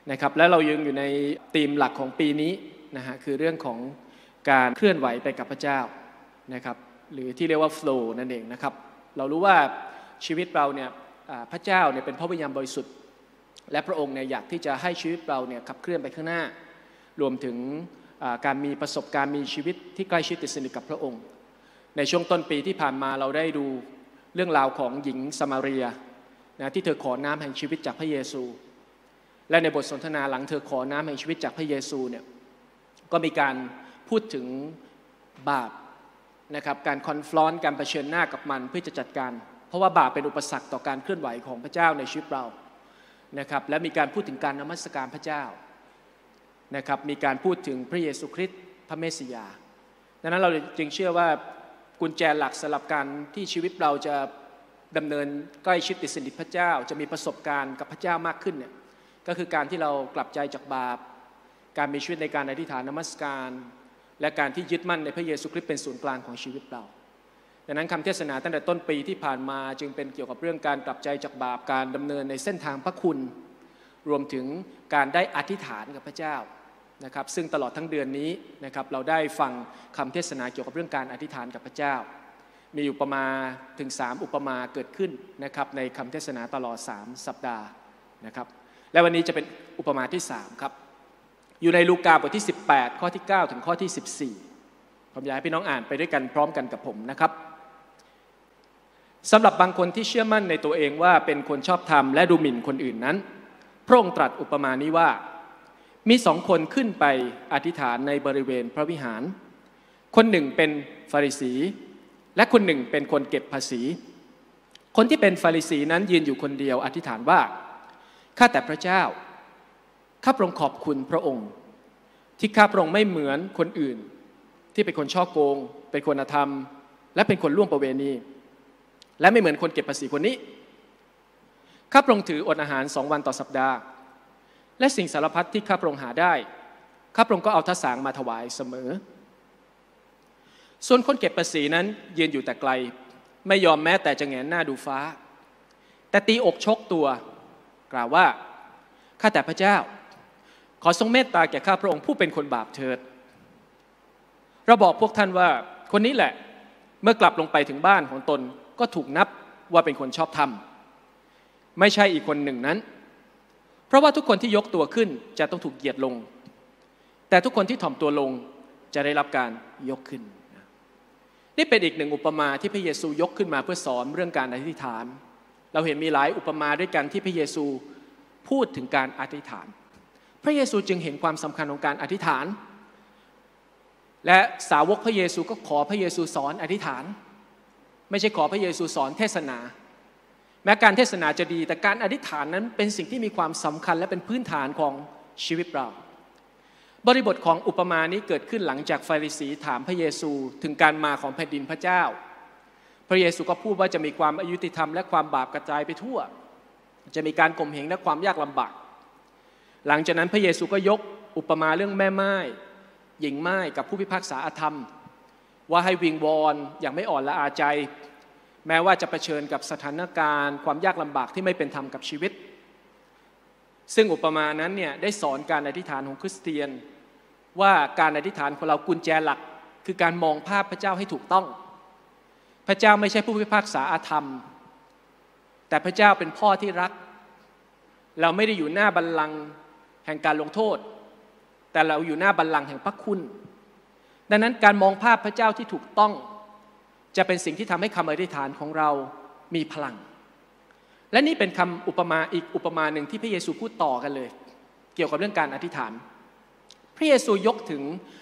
นะครับและเรายังอยู่ในธีมหลักของปีนี้นะฮะคือเรื่องของการเคลื่อนไหวไปกับพระเจ้านะครับหรือที่เรียกว่า flow นั่นเองนะครับเรารู้ว่าชีวิตเราเนี่ยพระเจ้าเนี่ยเป็นพระวิญญาณบริสุทธิ์และพระองค์เนี่ยอยากที่จะให้ชีวิตเราเนี่ยขับเคลื่อนไปข้างหน้ารวมถึงการมีประสบการณ์มีชีวิตที่ใกล้ชิดติดสนิทกับพระองค์ในช่วงต้นปีที่ผ่านมาเราได้ดูเรื่องราวของหญิงสมาเรียนะที่เธอขอน้ำแห่งชีวิตจากพระเยซูและในบทสนทนาหลังเธอขอน้ำแห่งชีวิตจากพระเยซูเนี่ยก็มีการพูดถึงบาปนะครับการคอนฟรอนต์การเผชิญหน้ากับมันเพื่อจะจัดการเพราะว่าบาปเป็นอุปสรรคต่อการเคลื่อนไหวของพระเจ้าในชีวิตเรานะครับและมีการพูดถึงการนมัสการพระเจ้านะครับมีการพูดถึงพระเยซูคริสต์พระเมสสิยาดังนั้นเราจึงเชื่อว่ากุญแจหลักสำหรับการที่ชีวิตเราจะดำเนินใกล้ชิดติดสนิทพระเจ้าจะมีประสบการณ์กับพระเจ้ามากขึ้นเนี่ยก็คือการที่เรากลับใจจากบาปการมีชีวิตในการอธิษฐานนมัสการและการที่ยึดมั่นในพระเยซูคริสต์เป็นศูนย์กลางของชีวิตเราดังนั้นคำเทศนาตั้งแต่ต้นปีที่ผ่านมาจึงเป็นเกี่ยวกับเรื่องการกลับใจจากบาปการดำเนินในเส้นทางพระคุณรวมถึงการได้อธิษฐานกับพระเจ้านะครับซึ่งตลอดทั้งเดือนนี้นะครับเราได้ฟังคำเทศนาเกี่ยวกับเรื่องการอธิษฐานกับพระเจ้ามีอุปมาถึง3อุปมาเกิดขึ้นนะครับในคำเทศนาตลอด3สัปดาห์นะครับและวันนี้จะเป็นอุปมาที่3ครับอยู่ในลูกาบทที่18ข้อที่9ถึงข้อที่14ผมอยากให้พี่น้องอ่านไปด้วยกันพร้อมกันกับผมนะครับสำหรับบางคนที่เชื่อมั่นในตัวเองว่าเป็นคนชอบธรรมและดูหมิ่นคนอื่นนั้นพระองค์ตรัสอุปมานี้ว่ามี2 คนขึ้นไปอธิษฐานในบริเวณพระวิหารคนหนึ่งเป็นฟาริสีและคนหนึ่งเป็นคนเก็บภาษีคนที่เป็นฟาริสีนั้นยืนอยู่คนเดียวอธิษฐานว่าข้าแต่พระเจ้าข้าพระองค์ขอบคุณพระองค์ที่ข้าพระองค์ไม่เหมือนคนอื่นที่เป็นคนฉ้อโกงเป็นคนอธรรมและเป็นคนล่วงประเวณีและไม่เหมือนคนเก็บภาษีคนนี้ข้าพระองค์ถืออดอาหาร2 วันต่อสัปดาห์และสิ่งสารพัดที่ข้าพระองค์หาได้ข้าพระองค์ก็เอาทสางมาถวายเสมอส่วนคนเก็บภาษีนั้นยืนอยู่แต่ไกลไม่ยอมแม้แต่จะแงนหน้าดูฟ้าแต่ตีอกชกตัวกล่าวว่าข้าแต่พระเจ้าขอทรงเมตตาแก่ข้าพระองค์ผู้เป็นคนบาปเถิดเราบอกพวกท่านว่าคนนี้แหละเมื่อกลับลงไปถึงบ้านของตนก็ถูกนับว่าเป็นคนชอบธรรมไม่ใช่อีกคนหนึ่งนั้นเพราะว่าทุกคนที่ยกตัวขึ้นจะต้องถูกเหยียดลงแต่ทุกคนที่ถ่อมตัวลงจะได้รับการยกขึ้นนี่เป็นอีกหนึ่งอุปมาที่พระเยซูยกขึ้นมาเพื่อสอนเรื่องการอธิษฐานเราเห็นมีหลายอุปมาด้วยกันที่พระเยซูพูดถึงการอธิษฐานพระเยซูจึงเห็นความสำคัญของการอธิษฐานและสาวกพระเยซูก็ขอพระเยซูสอนอธิษฐานไม่ใช่ขอพระเยซูสอนเทศนาแม้การเทศนาจะดีแต่การอธิษฐานนั้นเป็นสิ่งที่มีความสำคัญและเป็นพื้นฐานของชีวิตเราบริบทของอุปมานี้เกิดขึ้นหลังจากฟาริสีถามพระเยซูถึงการมาของแผ่นดินพระเจ้าพระเยซูก็พูดว่าจะมีความอยุติธรรมและความบาปกระจายไปทั่วจะมีการข่มเหงและความยากลำบากหลังจากนั้นพระเยซูก็ยกอุปมาเรื่องแม่ม่ายหญิงม่ายกับผู้พิพากษาอาธรรมว่าให้วิงวอนอย่างไม่อ่อนละอาใจแม้ว่าจะเผชิญกับสถานการณ์ความยากลำบากที่ไม่เป็นธรรมกับชีวิตซึ่งอุปมานั้นเนี่ยได้สอนการอธิษฐานของคริสเตียนว่าการอธิษฐานของเรากุญแจหลักคือการมองภาพพระเจ้าให้ถูกต้องพระเจ้าไม่ใช่ผู้พิพากษาอาธรรมแต่พระเจ้าเป็นพ่อที่รักเราไม่ได้อยู่หน้าบัลลังก์แห่งการลงโทษแต่เราอยู่หน้าบัลลังก์แห่งพระคุณดังนั้นการมองภาพพระเจ้าที่ถูกต้องจะเป็นสิ่งที่ทำให้คำอธิษฐานของเรามีพลังและนี่เป็นคำอุปมาอีกอุปมาหนึ่งที่พระเยซูพูดต่อกันเลยเกี่ยวกับเรื่องการอธิษฐานพระเยซูยกถึง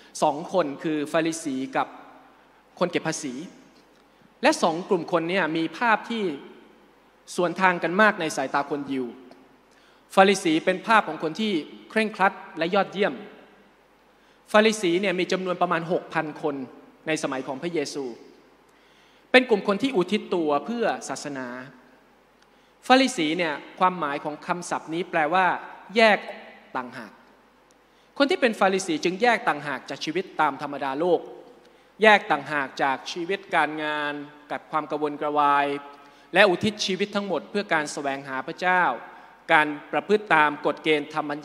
2 คนคือฟาริสีกับคนเก็บภาษีและ2 กลุ่มคนนี้มีภาพที่สวนทางกันมากในสายตาคนยิวฟาริสีเป็นภาพของคนที่เคร่งครัดและยอดเยี่ยมฟาริสีเนี่ยมีจำนวนประมาณ 6,000 คนในสมัยของพระเยซูเป็นกลุ่มคนที่อุทิศตัวเพื่อศาสนาฟาริสีเนี่ยความหมายของคำศัพท์นี้แปลว่าแยกต่างหากคนที่เป็นฟาริสีจึงแยกต่างหากจากชีวิตตามธรรมดาโลกแยกต่างหากจากชีวิตการงานกับความกระวนกระวายและอุทิศชีวิตทั้งหมดเพื่อการแสวงหาพระเจ้าการประพฤติตามกฎเกณฑ์ธรรมบัญญัติ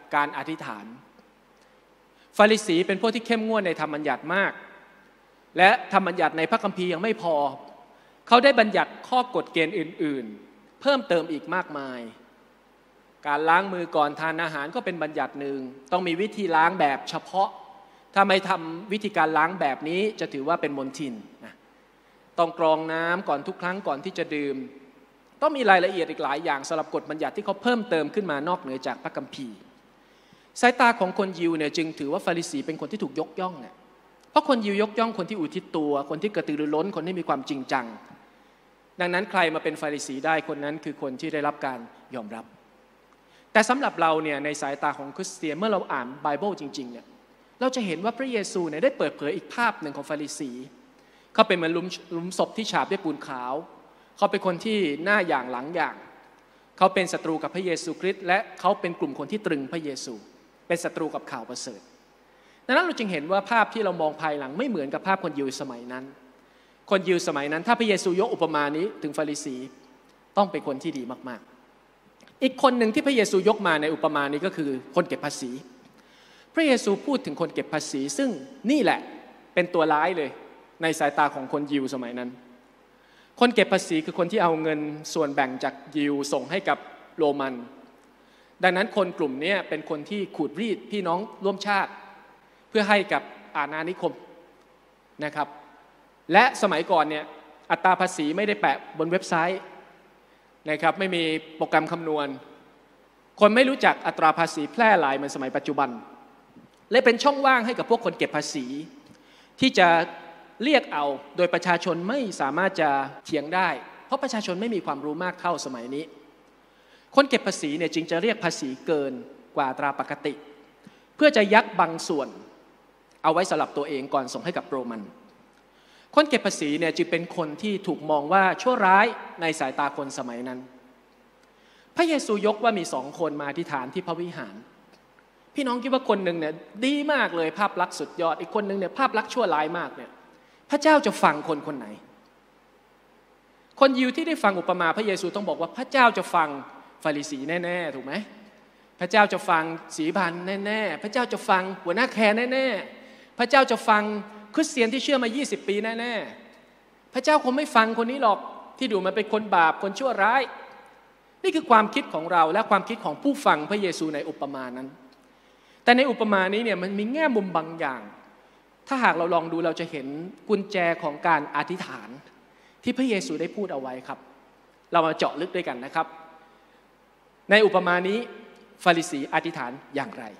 การอธิษฐานฟาริสีเป็นพวกที่เข้มงวดในธรรมบัญญัติมากและธรรมบัญญัติในพระคัมภีร์ยังไม่พอเขาได้บัญญัติข้อกฎเกณฑ์อื่นๆเพิ่มเติมอีกมากมายการล้างมือก่อนทานอาหารก็เป็นบัญญัติหนึ่งต้องมีวิธีล้างแบบเฉพาะถ้าไม่ทำวิธีการล้างแบบนี้จะถือว่าเป็นมลทินนะต้องกรองน้ำก่อนทุกครั้งก่อนที่จะดื่มต้องมีรายละเอียดอีกหลายอย่างสำหรับกฎบัญญัติที่เขาเพิ่มเติมขึ้นมานอกเหนือจากพระคัมภีร์สายตาของคนยิวเนี่ยจึงถือว่าฟาริสีเป็นคนที่ถูกยกย่องเนี่ยเพราะคนยิวยกย่องคนที่อุทิศตัวคนที่กระตือรือร้นคนที่มีความจริงจังดังนั้นใครมาเป็นฟาริสีได้คนนั้นคือคนที่ได้รับการยอมรับแต่สำหรับเราเนี่ยในสายตาของคริสเตียนเมื่อเราอ่านไบเบิลจริงๆเนี่ยเราจะเห็นว่าพระเยซูเนี่ยได้เปิดเผยอีกภาพหนึ่งของฟาริสีเขาเป็นเหมือนหลุมศพที่ฉาบด้วยปูนขาวเขาเป็นคนที่หน้าอย่างหลังอย่างเขาเป็นศัตรูกับพระเยซูคริสต์และเขาเป็นกลุ่มคนที่ตรึงพระเยซูเป็นศัตรูกับข่าวประเสริฐดังนั้นเราจึงเห็นว่าภาพที่เรามองภายหลังไม่เหมือนกับภาพคนยิวสมัยนั้นคนยิวสมัยนั้นถ้าพระเยซูยกอุปมานี้ถึงฟาริสีต้องเป็นคนที่ดีมากๆอีกคนหนึ่งที่พระเยซูยกมาในอุปมานี้ก็คือคนเก็บภาษีพระเยซูพูดถึงคนเก็บภาษีซึ่งนี่แหละเป็นตัวร้ายเลยในสายตาของคนยิวสมัยนั้นคนเก็บภาษีคือคนที่เอาเงินส่วนแบ่งจากยิวส่งให้กับโรมันดังนั้นคนกลุ่มนี้เป็นคนที่ขูดรีดพี่น้องร่วมชาติเพื่อให้กับอาณานิคมนะครับและสมัยก่อนเนี่ยอัตราภาษีไม่ได้แปะบนเว็บไซต์นะครับไม่มีโปรแกรมคำนวณคนไม่รู้จักอัตราภาษีแพร่หลายเหมือนสมัยปัจจุบันและเป็นช่องว่างให้กับพวกคนเก็บภาษีที่จะเรียกเอาโดยประชาชนไม่สามารถจะเถียงได้เพราะประชาชนไม่มีความรู้มากเท่าสมัยนี้คนเก็บภาษีเนี่ยจึงจะเรียกภาษีเกินกว่าอัตราปกติเพื่อจะยักบางส่วนเอาไว้สำหรับตัวเองก่อนส่งให้กับโรมันคนเก็บภาษีเนี่ยจึงเป็นคนที่ถูกมองว่าชั่วร้ายในสายตาคนสมัยนั้นพระเยซูยกว่ามี2 คนมาอธิษฐานที่พระวิหารพี่น้องคิดว่าคนหนึ่งเนี่ยดีมากเลยภาพลักษณ์สุดยอดอีกคนหนึ่งเนี่ยภาพลักษณ์ชั่วร้ายมากเนี่ยพระเจ้าจะฟังคนไหนคนยิวที่ได้ฟังอุปมาพระเยซูต้องบอกว่าพระเจ้าจะฟังฟาริสีแน่ๆถูกไหมพระเจ้าจะฟังสีบานแน่ๆพระเจ้าจะฟังหัวหน้าแคร์แน่ๆพระเจ้าจะฟังคริสเตียนที่เชื่อมา20 ปีแน่ๆพระเจ้าคงไม่ฟังคนนี้หรอกที่ดูมันเป็นคนบาปคนชั่วร้ายนี่คือความคิดของเราและความคิดของผู้ฟังพระเยซูในอุปมานั้นแต่ในอุปมานี้เนี่ยมันมีแง่มุมบางอย่างถ้าหากเราลองดูเราจะเห็นกุญแจของการอธิษฐานที่พระเยซูได้พูดเอาไว้ครับเรามาเจาะลึกด้วยกันนะครับในอุปมานี้ฟาริสีอธิษฐานอย่างไร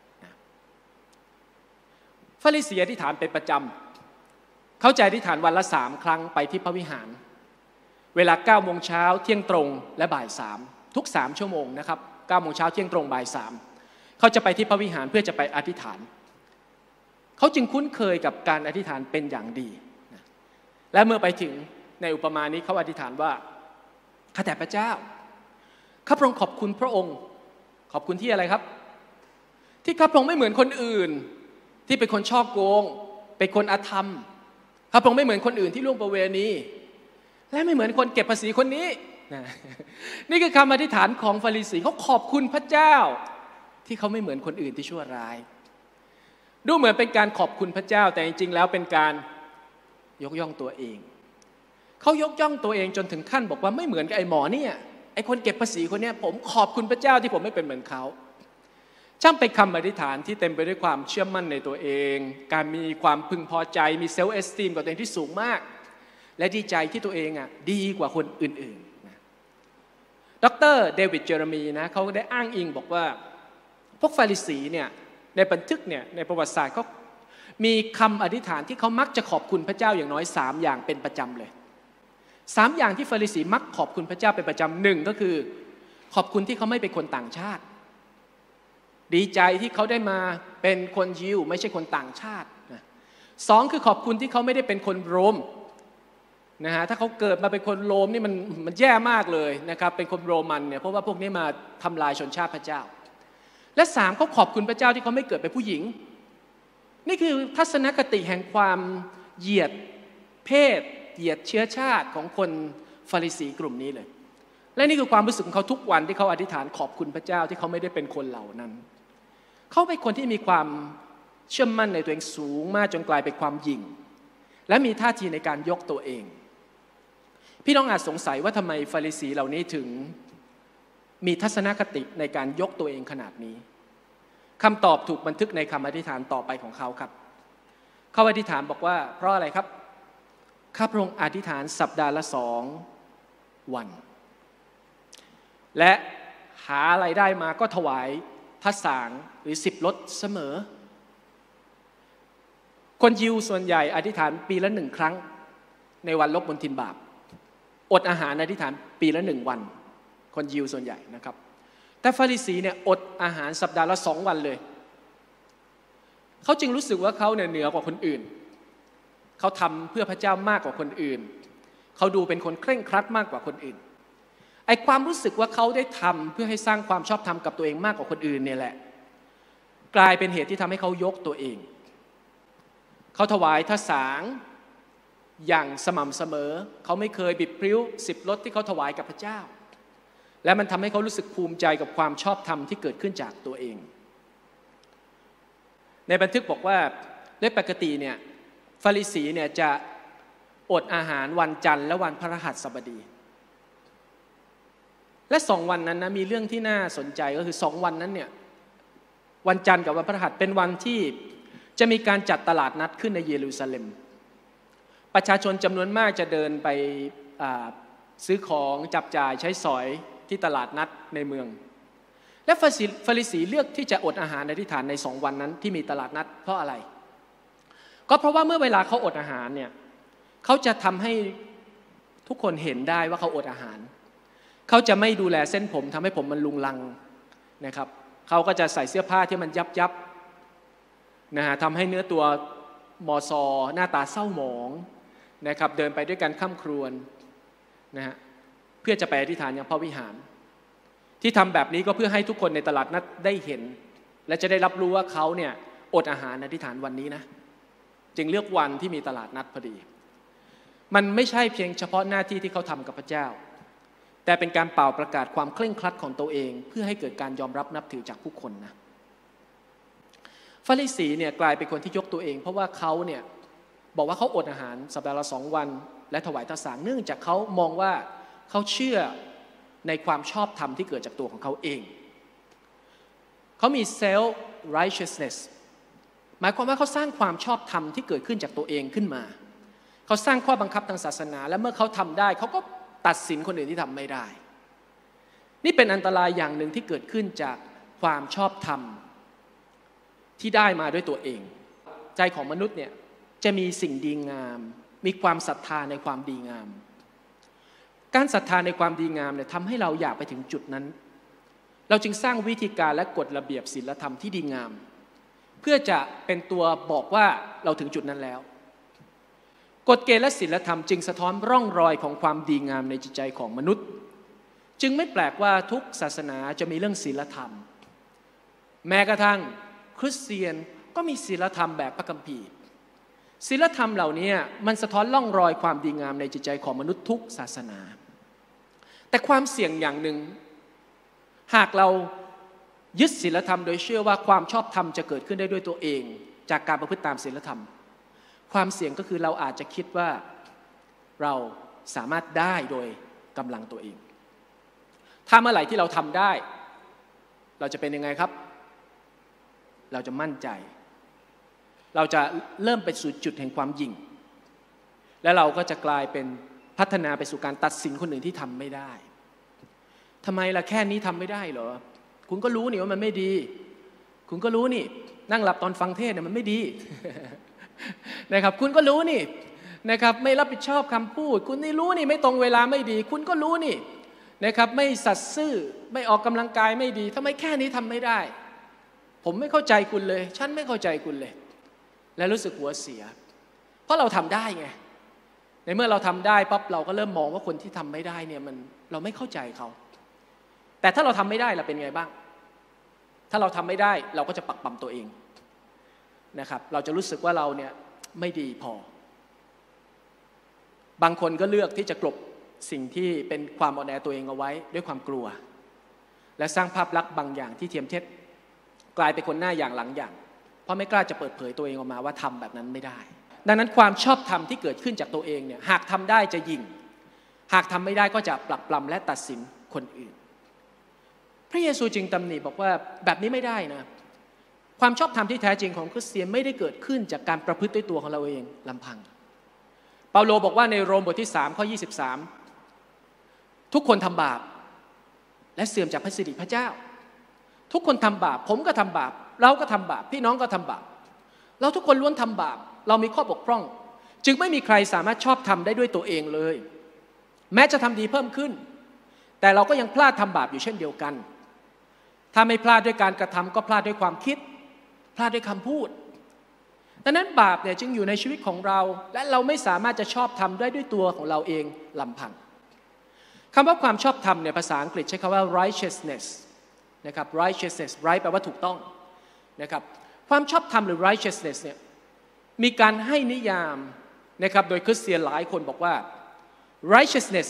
ฟาริสีอธิษฐานเป็นประจำเขาจะอธิษฐานวันละ3 ครั้งไปที่พระวิหารเวลา 9 โมงเช้าเที่ยงตรงและบ่าย 3ทุก3 ชั่วโมงนะครับ 9 โมงเช้าเที่ยงตรงบ่าย 3เขาจะไปที่พระวิหารเพื่อจะไปอธิษฐานเขาจึงคุ้นเคยกับการอธิษฐานเป็นอย่างดีและเมื่อไปถึงในอุปมานี้เขาอธิษฐานว่าข้าแต่พระเจ้าข้าพระองค์ขอบคุณพระองค์ขอบคุณที่อะไรครับที่ข้าพระองค์ไม่เหมือนคนอื่นที่เป็นคนชอบโกงเป็นคนอธรรมข้าพระองค์ไม่เหมือนคนอื่นที่ล่วงประเวณีและไม่เหมือนคนเก็บภาษีคนนี้นี่คือคำอธิษฐานของฟาริสีเขาขอบคุณพระเจ้าที่เขาไม่เหมือนคนอื่นที่ชั่วร้ายดูเหมือนเป็นการขอบคุณพระเจ้าแต่จริงๆแล้วเป็นการยกย่องตัวเองเขายกย่องตัวเองจนถึงขั้นบอกว่าไม่เหมือนกับไอ้หมอเนี่ยไอ้คนเก็บภาษีคนนี้ผมขอบคุณพระเจ้าที่ผมไม่เป็นเหมือนเขาช่างเป็นคำอธิษฐานที่เต็มไปด้วยความเชื่อมั่นในตัวเองการมีความพึงพอใจมีเซลฟ์เอสตีมกับตัวเองที่สูงมากและดีใจที่ตัวเองดีกว่าคนอื่นๆนะดร.เดวิดเจอร์มีนะเขาได้อ้างอิงบอกว่าพวกฟาริสีเนี่ยในบันทึกเนี่ยในประวัติศาสตร์เขามีคำอธิษฐานที่เขามักจะขอบคุณพระเจ้าอย่างน้อย3 อย่างเป็นประจำเลย3 อย่างที่ฟาริสีมักขอบคุณพระเจ้าเป็นประจำหนึ่งก็คือขอบคุณที่เขาไม่เป็นคนต่างชาติดีใจที่เขาได้มาเป็นคนยิวไม่ใช่คนต่างชาติ2คือขอบคุณที่เขาไม่ได้เป็นคนโรมนะฮะถ้าเขาเกิดมาเป็นคนโรมนี่มันแย่มากเลยนะครับเป็นคนโรมันเนี่ยเพราะว่าพวกนี้มาทำลายชนชาติพระเจ้าและ3เขาขอบคุณพระเจ้าที่เขาไม่เกิดเป็นผู้หญิงนี่คือทัศนคติแห่งความเหยียดเพศเหยียดเชื้อชาติของคนฟาริสีกลุ่มนี้เลยและนี่คือความรู้สึกของเขาทุกวันที่เขาอธิษฐานขอบคุณพระเจ้าที่เขาไม่ได้เป็นคนเหล่านั้นเขาเป็นคนที่มีความเชื่อมั่นในตัวเองสูงมากจนกลายเป็นความหยิ่งและมีท่าทีในการยกตัวเองพี่น้องอาจสงสัยว่าทำไมฟาริสีเหล่านี้ถึงมีทัศนคติในการยกตัวเองขนาดนี้คำตอบถูกบันทึกในคำอธิษฐานต่อไปของเขาครับเขาอธิษฐานบอกว่าเพราะอะไรครับข้าพระองค์อธิษฐานสัปดาห์ละ2 วันและหาอะไรได้มาก็ถวายพระสางหรือ10 ลดเสมอคนยิวส่วนใหญ่อธิษฐานปีละ1 ครั้งในวันลบมลทินบาปอดอาหารอธิษฐานปีละ1 วันคนยิวส่วนใหญ่นะครับแต่ฟาริสีเนี่ยอดอาหารสัปดาห์ละ2 วันเลยเขาจึงรู้สึกว่าเขาเนี่ยเหนือกว่าคนอื่นเขาทำเพื่อพระเจ้ามากกว่าคนอื่นเขาดูเป็นคนเคร่งครัดมากกว่าคนอื่นไอ้ความรู้สึกว่าเขาได้ทำเพื่อให้สร้างความชอบธรรมกับตัวเองมากกว่าคนอื่นเนี่ยแหละกลายเป็นเหตุที่ทำให้เขายกตัวเองเขาถวายทศางอย่างสม่ำเสมอเขาไม่เคยบิดพริ้ว10 ลดที่เขาถวายกับพระเจ้าและมันทำให้เขารู้สึกภูมิใจกับความชอบธรรมที่เกิดขึ้นจากตัวเองในบันทึกบอกว่าโดยปกติเนี่ยฟาริสีเนี่ยจะอดอาหารวันจันทร์และวันพฤหัสบดีและ2 วันนั้นนะมีเรื่องที่น่าสนใจก็คือ2 วันนั้นเนี่ยวันจันทร์กับวันพฤหัสเป็นวันที่จะมีการจัดตลาดนัดขึ้นในเยรูซาเล็มประชาชนจำนวนมากจะเดินไปซื้อของจับจ่ายใช้สอยที่ตลาดนัดในเมืองและฟาริสีเลือกที่จะอดอาหารอธิษฐานใน2 วันนั้นที่มีตลาดนัดเพราะอะไรก็เพราะว่าเมื่อเวลาเขาอดอาหารเนี่ยเขาจะทำให้ทุกคนเห็นได้ว่าเขาอดอาหารเขาจะไม่ดูแลเส้นผมทำให้ผมมันลุงลังนะครับเขาก็จะใส่เสื้อผ้าที่มันยับนะฮะทำให้เนื้อตัวมอซอหน้าตาเศร้าหมองนะครับเดินไปด้วยกันค่ำครวญนะฮะเพื่อจะไปอธิษฐานยังพระวิหารที่ทำแบบนี้ก็เพื่อให้ทุกคนในตลาดนัดได้เห็นและจะได้รับรู้ว่าเขาเนี่ยอดอาหารอธิษฐานวันนี้นะจึงเลือกวันที่มีตลาดนัดพอดีมันไม่ใช่เพียงเฉพาะหน้าที่ที่เขาทำกับพระเจ้าแต่เป็นการเป่าประกาศความเคร่งครัดของตัวเองเพื่อให้เกิดการยอมรับนับถือจากผู้คนนะฟาริสีเนี่ยกลายเป็นคนที่ยกตัวเองเพราะว่าเขาเนี่ยบอกว่าเขาอดอาหารสัปดาห์ละ2 วันและถวายทศางเนื่องจากเขามองว่าเขาเชื่อในความชอบธรรมที่เกิดจากตัวของเขาเองเขามี self righteousness หมายความว่าเขาสร้างความชอบธรรมที่เกิดขึ้นจากตัวเองขึ้นมาเขาสร้างข้อบังคับทางศาสนาและเมื่อเขาทำได้เขาก็ตัดสินคนอื่นที่ทำไม่ได้นี่เป็นอันตรายอย่างหนึ่งที่เกิดขึ้นจากความชอบธรรมที่ได้มาด้วยตัวเองใจของมนุษย์เนี่ยจะมีสิ่งดีงามมีความศรัทธาในความดีงามการศรัทธาในความดีงามเนี่ยทำให้เราอยากไปถึงจุดนั้นเราจึงสร้างวิธีการและกฎระเบียบศีลธรรมที่ดีงามเพื่อจะเป็นตัวบอกว่าเราถึงจุดนั้นแล้วกฎเกณฑ์และศีลธรรมจึงสะท้อนร่องรอยของความดีงามในจิตใจของมนุษย์จึงไม่แปลกว่าทุกศาสนาจะมีเรื่องศีลธรรมแม้กระทั่งคริสเตียนก็มีศีลธรรมแบบพระคัมภีร์ศีลธรรมเหล่านี้มันสะท้อนร่องรอยความดีงามในจิตใจของมนุษย์ทุกศาสนาแต่ความเสี่ยงอย่างหนึ่งหากเรายึดศีลธรรมโดยเชื่อว่าความชอบธรรมจะเกิดขึ้นได้ด้วยตัวเองจากการประพฤติตามศีลธรรมความเสี่ยงก็คือเราอาจจะคิดว่าเราสามารถได้โดยกำลังตัวเองถ้าเมื่อไหร่ที่เราทำได้เราจะเป็นยังไงครับเราจะมั่นใจเราจะเริ่มไปสู่จุดแห่งความหยิ่งและเราก็จะกลายเป็นพัฒนาไปสู่การตัดสินคนอื่นที่ทำไม่ได้ทำไมล่ะแค่นี้ทำไม่ได้เหรอคุณก็รู้นี่ว่ามันไม่ดีคุณก็รู้นี่นั่งหลับตอนฟังเทศเนี่ยมันไม่ดี นะครับคุณก็รู้นี่นะครับไม่รับผิดชอบคำพูดคุณนี่รู้นี่ไม่ตรงเวลาไม่ดีคุณก็รู้นี่นะครับไม่สัตย์ซื่อไม่ออกกำลังกายไม่ดีทำไมแค่นี้ทำไม่ได้ผมไม่เข้าใจคุณเลยฉันไม่เข้าใจคุณเลยและรู้สึกหัวเสียเพราะเราทำได้ไงในเมื่อเราทำได้ปั๊บเราก็เริ่มมองว่าคนที่ทำไม่ได้เนี่ยมันเราไม่เข้าใจเขาแต่ถ้าเราทำไม่ได้เราเป็นไงบ้างถ้าเราทำไม่ได้เราก็จะปักปั๊มตัวเองนะครับเราจะรู้สึกว่าเราเนี่ยไม่ดีพอบางคนก็เลือกที่จะกลบสิ่งที่เป็นความอ่อนแอตัวเองเอาไว้ด้วยความกลัวและสร้างภาพลักษณ์บางอย่างที่เทียมเท็จกลายเป็นคนหน้าอย่างหลังอย่างเพราะไม่กล้าจะเปิดเผยตัวเองออกมาว่าทำแบบนั้นไม่ได้ดังนั้นความชอบธรรมที่เกิดขึ้นจากตัวเองเนี่ยหากทำได้จะยิงหากทำไม่ได้ก็จะปรักปรำและตัดสินคนอื่นพระเยซูจึงตำหนิบอกว่าแบบนี้ไม่ได้นะความชอบธรรมที่แท้จริงของคริสเตียนไม่ได้เกิดขึ้นจากการประพฤติด้วยตัวของเราเองลำพังเปาโลบอกว่าในโรมบทที่3ข้อ23ทุกคนทำบาปและเสื่อมจากพระสิริพระเจ้าทุกคนทำบาปผมก็ทำบาปเราก็ทำบาปพี่น้องก็ทำบาปเราทุกคนล้วนทำบาปเรามีข้อบกพร่องจึงไม่มีใครสามารถชอบทำได้ด้วยตัวเองเลยแม้จะทำดีเพิ่มขึ้นแต่เราก็ยังพลาดทำบาปอยู่เช่นเดียวกันถ้าไม่พลาดด้วยการกระทำก็พลาดด้วยความคิดพลาดด้วยคำพูดดังนั้นบาปเนี่ยจึงอยู่ในชีวิตของเราและเราไม่สามารถจะชอบทำได้ด้วยตัวของเราเองลำพังคำว่าความชอบธรรมเนี่ยภาษาอังกฤษใช้คำว่า righteousness นะครับ righteousness right แปลว่าถูกต้องนะครับความชอบธรรมหรือ righteousness เนี่ยมีการให้นิยามนะครับโดยคริสเตียนหลายคนบอกว่า righteousness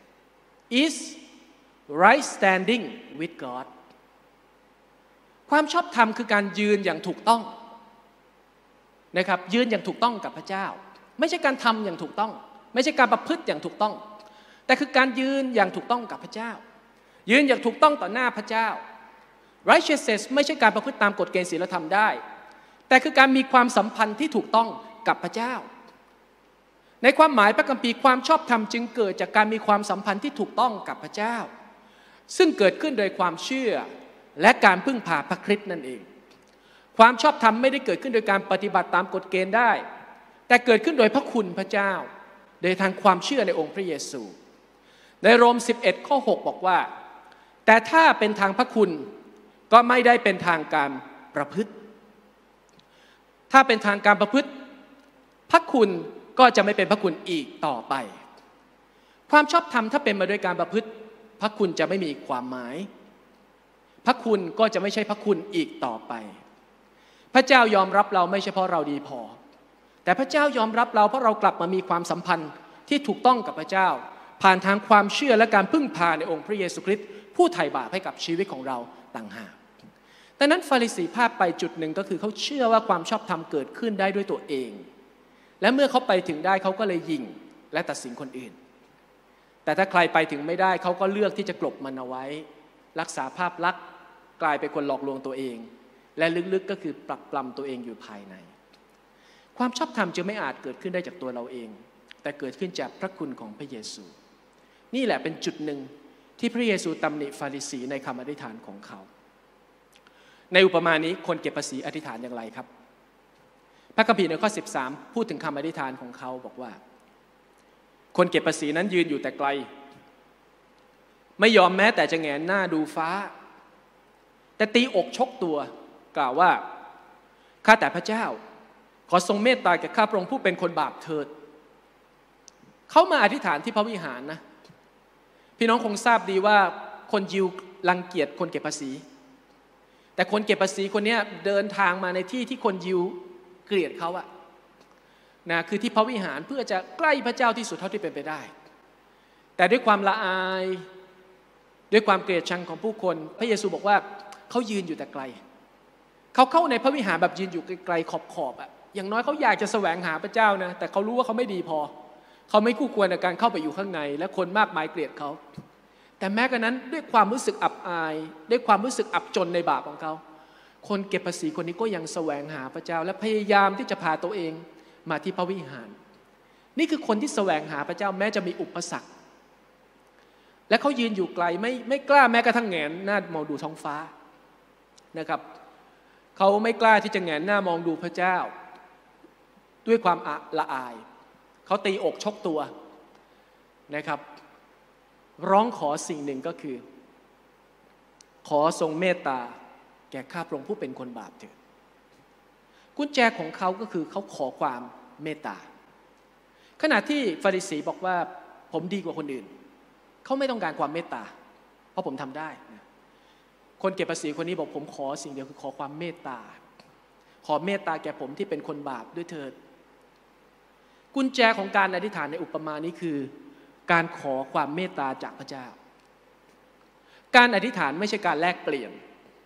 is right standing with God ความชอบธรรมคือการยืนอย่างถูกต้องนะครับยืนอย่างถูกต้องกับพระเจ้าไม่ใช่การทำอย่างถูกต้องไม่ใช่การประพฤติอย่างถูกต้องแต่คือการยืนอย่างถูกต้องกับพระเจ้ายืนอย่างถูกต้องต่อหน้าพระเจ้า righteousness ไม่ใช่การประพฤติตามกฎเกณฑ์ศีลธรรมได้แต่คือการมีความสัมพันธ์ที่ถูกต้องกับพระเจ้าในความหมายพระคัมภีร์ความชอบธรรมจึงเกิดจากการมีความสัมพันธ์ที่ถูกต้องกับพระเจ้าซึ่งเกิดขึ้นโดยความเชื่อและการพึ่งพาพระคริสต์นั่นเองความชอบธรรมไม่ได้เกิดขึ้นโดยการปฏิบัติตามกฎเกณฑ์ได้แต่เกิดขึ้นโดยพระคุณพระเจ้าโดยทางความเชื่อในองค์พระเยซูในโรม11ข้อ6บอกว่าแต่ถ้าเป็นทางพระคุณก็ไม่ได้เป็นทางการประพฤติถ้าเป็นทางการประพฤติพระคุณก็จะไม่เป็นพระคุณอีกต่อไปความชอบธรรมถ้าเป็นมาด้วยการประพฤติพระคุณจะไม่มีความหมายพระคุณก็จะไม่ใช่พระคุณอีกต่อไปพระเจ้ายอมรับเราไม่ใช่เพราะเราดีพอแต่พระเจ้ายอมรับเราเพราะเรากลับมามีความสัมพันธ์ที่ถูกต้องกับพระเจ้าผ่านทางความเชื่อและการพึ่งพาในองค์พระเยซูคริสต์ผู้ไถ่บาปให้กับชีวิตของเราต่างหากดังนั้นฟาริสีพลาดไปจุดหนึ่งก็คือเขาเชื่อว่าความชอบธรรมเกิดขึ้นได้ด้วยตัวเองและเมื่อเขาไปถึงได้เขาก็เลยยิงและตัดสินคนอื่นแต่ถ้าใครไปถึงไม่ได้เขาก็เลือกที่จะกลบมันเอาไว้รักษาภาพลักษณ์กลายเป็นคนหลอกลวงตัวเองและลึกๆก็คือปรักปรำตัวเองอยู่ภายในความชอบธรรมจึงไม่อาจเกิดขึ้นได้จากตัวเราเองแต่เกิดขึ้นจากพระคุณของพระเยซูนี่แหละเป็นจุดหนึ่งที่พระเยซูตำหนิฟาริสีในคำอธิษฐานของเขาในอุปมานี้คนเก็บภาษีอธิษฐานอย่างไรครับพระคัมภีร์ในข้อ13พูดถึงคำอธิษฐานของเขาบอกว่าคนเก็บภาษีนั้นยืนอยู่แต่ไกลไม่ยอมแม้แต่จะแงนหน้าดูฟ้าแต่ตีอกชกตัวกล่าวว่าข้าแต่พระเจ้าขอทรงเมตตาแก่ข้าพระองค์ผู้เป็นคนบาปเถิดเขามาอธิษฐานที่พระวิหารนะพี่น้องคงทราบดีว่าคนยิวรังเกียจคนเก็บภาษีแต่คนเก็บภาษีคนนี้เดินทางมาในที่ที่คนยิวเกลียดเขาอะนะคือที่พระวิหารเพื่อจะใกล้พระเจ้าที่สุดเท่าที่เป็นไปได้แต่ด้วยความละอายด้วยความเกลียดชังของผู้คนพระเยซูบอกว่าเขายืนอยู่แต่ไกลเขาเข้าในพระวิหารแบบยืนอยู่ไกลๆขอบๆอะอย่างน้อยเขาอยากจะแสวงหาพระเจ้านะแต่เขารู้ว่าเขาไม่ดีพอเขาไม่คู่ควรในการเข้าไปอยู่ข้างในและคนมากมายเกลียดเขาแต่แม้กระนั้นด้วยความรู้สึกอับอายด้วยความรู้สึกอับจนในบาปของเขาคนเก็บภาษีคนนี้ก็ยังแสวงหาพระเจ้าและพยายามที่จะพาตัวเองมาที่พระวิหารนี่คือคนที่แสวงหาพระเจ้าแม้จะมีอุปสรรคและเขายืนอยู่ไกลไม่กล้าแม้กระทั่งแงนหน้ามองดูท้องฟ้านะครับเขาไม่กล้าที่จะแงนหน้ามองดูพระเจ้าด้วยความละอายเขาตีอกชกตัวนะครับร้องขอสิ่งหนึ่งก็คือขอทรงเมตตาแก่ข้าพระองค์ผู้เป็นคนบาปเถิดกุญแจของเขาก็คือเขาขอความเมตตาขณะที่ฟาริสีบอกว่าผมดีกว่าคนอื่นเขาไม่ต้องการความเมตตาเพราะผมทำได้นะคนเก็บภาษีคนนี้บอกผมขอสิ่งเดียวคือขอความเมตตาขอเมตตาแก่ผมที่เป็นคนบาปด้วยเถิดกุญแจของการอธิษฐานในอุปมานี้คือการขอความเมตตาจากพระเจ้าการอธิษฐานไม่ใช่การแลกเปลี่ยน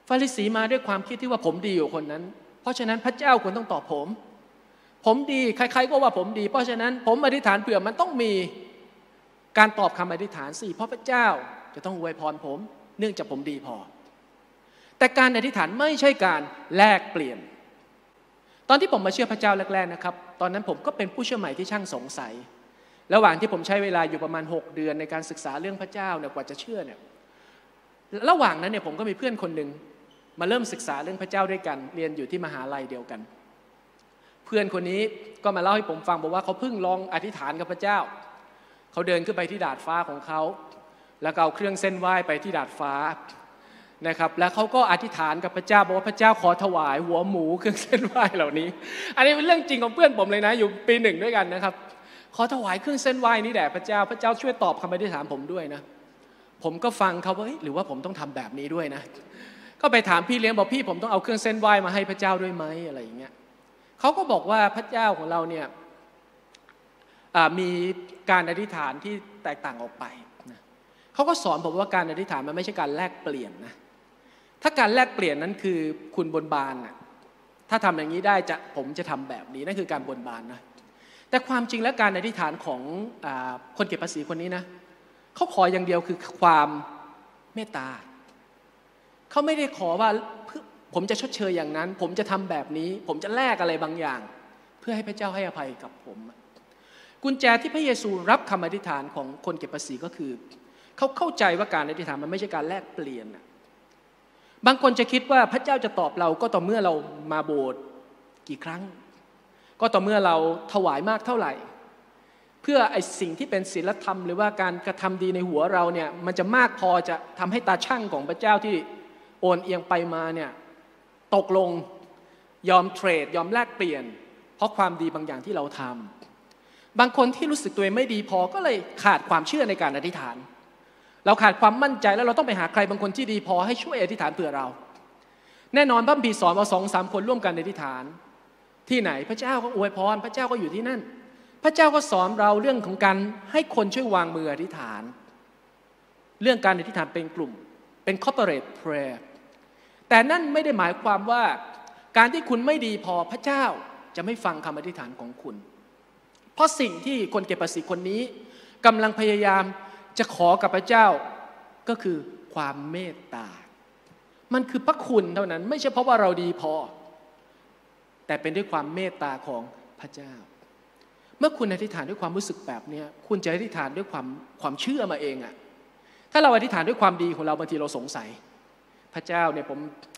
ฟาริสีมาด้วยความคิดที่ว่าผมดีกว่าคนนั้นเพราะฉะนั้นพระเจ้าควรต้องตอบผมดีใครๆก็ว่าผมดีเพราะฉะนั้นผมอธิษฐานเผื่อมันต้องมีการตอบคำอธิษฐานสิเพราะพระเจ้าจะต้องอวยพรผมเนื่องจากผมดีพอแต่การอธิษฐานไม่ใช่การแลกเปลี่ยนตอนที่ผมมาเชื่อพระเจ้าแรกๆนะครับตอนนั้นผมก็เป็นผู้เชื่อใหม่ที่ช่างสงสัยระหว่างที่ผมใช้เวลาอยู่ประมาณ6 เดือนในการศึกษาเรื่องพระเจ้าเนี่ยกว่าจะเชื่อเนี่ยระหว่างนั้นเนี่ยผมก็มีเพื่อนคนหนึ่งมาเริ่มศึกษาเรื่องพระเจ้าด้วยกันเรียนอยู่ที่มหาลัยเดียวกันเพื่อนคนนี้ก็มาเล่าให้ผมฟังบอกว่าเขาเพิ่งลองอธิษฐานกับพระเจ้าเขาเดินขึ้นไปที่ดาดฟ้าของเขาแล้วก็เอาเครื่องเส้นไหว้ไปที่ดาดฟ้านะครับแล้วเขาก็อธิษฐานกับพระเจ้าบอกว่าพระเจ้าขอถวายหัวหมูเครื่องเส้นไหว้เหล่านี้อันนี้เป็นเรื่องจริงของเพื่อนผมเลยนะอยู่ปี 1ด้วยกันนะครับขอถวายเครื่องเส้นไหว้นี้แด่พระเจ้าช่วยตอบคำอธิษฐานผมด้วยนะผมก็ฟังเขาว่าหรือว่าผมต้องทำแบบนี้ด้วยนะก็ไปถามพี่เลี้ยงบอกพี่ผมต้องเอาเครื่องเส้นไหว้มาให้พระเจ้าด้วยไหมอะไรอย่างเงี้ยเขาก็บอกว่าพระเจ้าของเราเนี่ยมีการอธิษฐานที่แตกต่างออกไปนะเขาก็สอนผมว่าการอธิษฐานมันไม่ใช่การแลกเปลี่ยนนะถ้าการแลกเปลี่ยนนั้นคือคุณบนบานนะถ้าทำอย่างนี้ได้ผมจะทำแบบนี้นั่นคือการบนบานนะแต่ความจริงแล้วการอธิษฐานของคนเก็บภาษีคนนี้นะเขาขออย่างเดียวคือความเมตตาเขาไม่ได้ขอว่าผมจะชดเชยอย่างนั้นผมจะทำแบบนี้ผมจะแลกอะไรบางอย่างเพื่อให้พระเจ้าให้อภัยกับผมกุญแจที่พระเยซูรับคำอธิษฐานของคนเก็บภาษีก็คือเขาเข้าใจว่าการอธิษฐานมันไม่ใช่การแลกเปลี่ยนบางคนจะคิดว่าพระเจ้าจะตอบเราก็ต่อเมื่อเรามาโบสถ์กี่ครั้งก็ต่อเมื่อเราถวายมากเท่าไหร่เพื่อไอ้สิ่งที่เป็นศีลธรรมหรือว่าการกระทำดีในหัวเราเนี่ยมันจะมากพอจะทำให้ตาช่างของพระเจ้าที่โอนเอียงไปมาเนี่ยตกลงยอมเทรดยอมแลกเปลี่ยนเพราะความดีบางอย่างที่เราทำบางคนที่รู้สึกตัวเองไม่ดีพอก็เลยขาดความเชื่อในการอธิษฐานเราขาดความมั่นใจแล้วเราต้องไปหาใครบางคนที่ดีพอให้ช่วยอธิษฐานเผื่อเราแน่นอนพระคัมภีร์สอนว่า2-3 คนร่วมกันอธิษฐานที่ไหนพระเจ้าก็อวยพรพระเจ้าก็อยู่ที่นั่นพระเจ้าก็สอนเราเรื่องของการให้คนช่วยวางมืออธิษฐานเรื่องการอธิษฐานเป็นกลุ่มเป็น corporate prayer แต่นั่นไม่ได้หมายความว่าการที่คุณไม่ดีพอพระเจ้าจะไม่ฟังคำอธิษฐานของคุณเพราะสิ่งที่คนเก็บภาษีคนนี้กำลังพยายามจะขอกับพระเจ้าก็คือความเมตตามันคือพระคุณเท่านั้นไม่ใช่เพราะว่าเราดีพอแต่เป็นด้วยความเมตตาของพระเจ้าเมื่อคุณอธิษฐานด้วยความรู้สึกแบบนี้คุณจะอธิษฐานด้วยความเชื่อมาเองถ้าเราอธิษฐานด้วยความดีของเราบางทีเราสงสัยพระเจ้าเนี่ย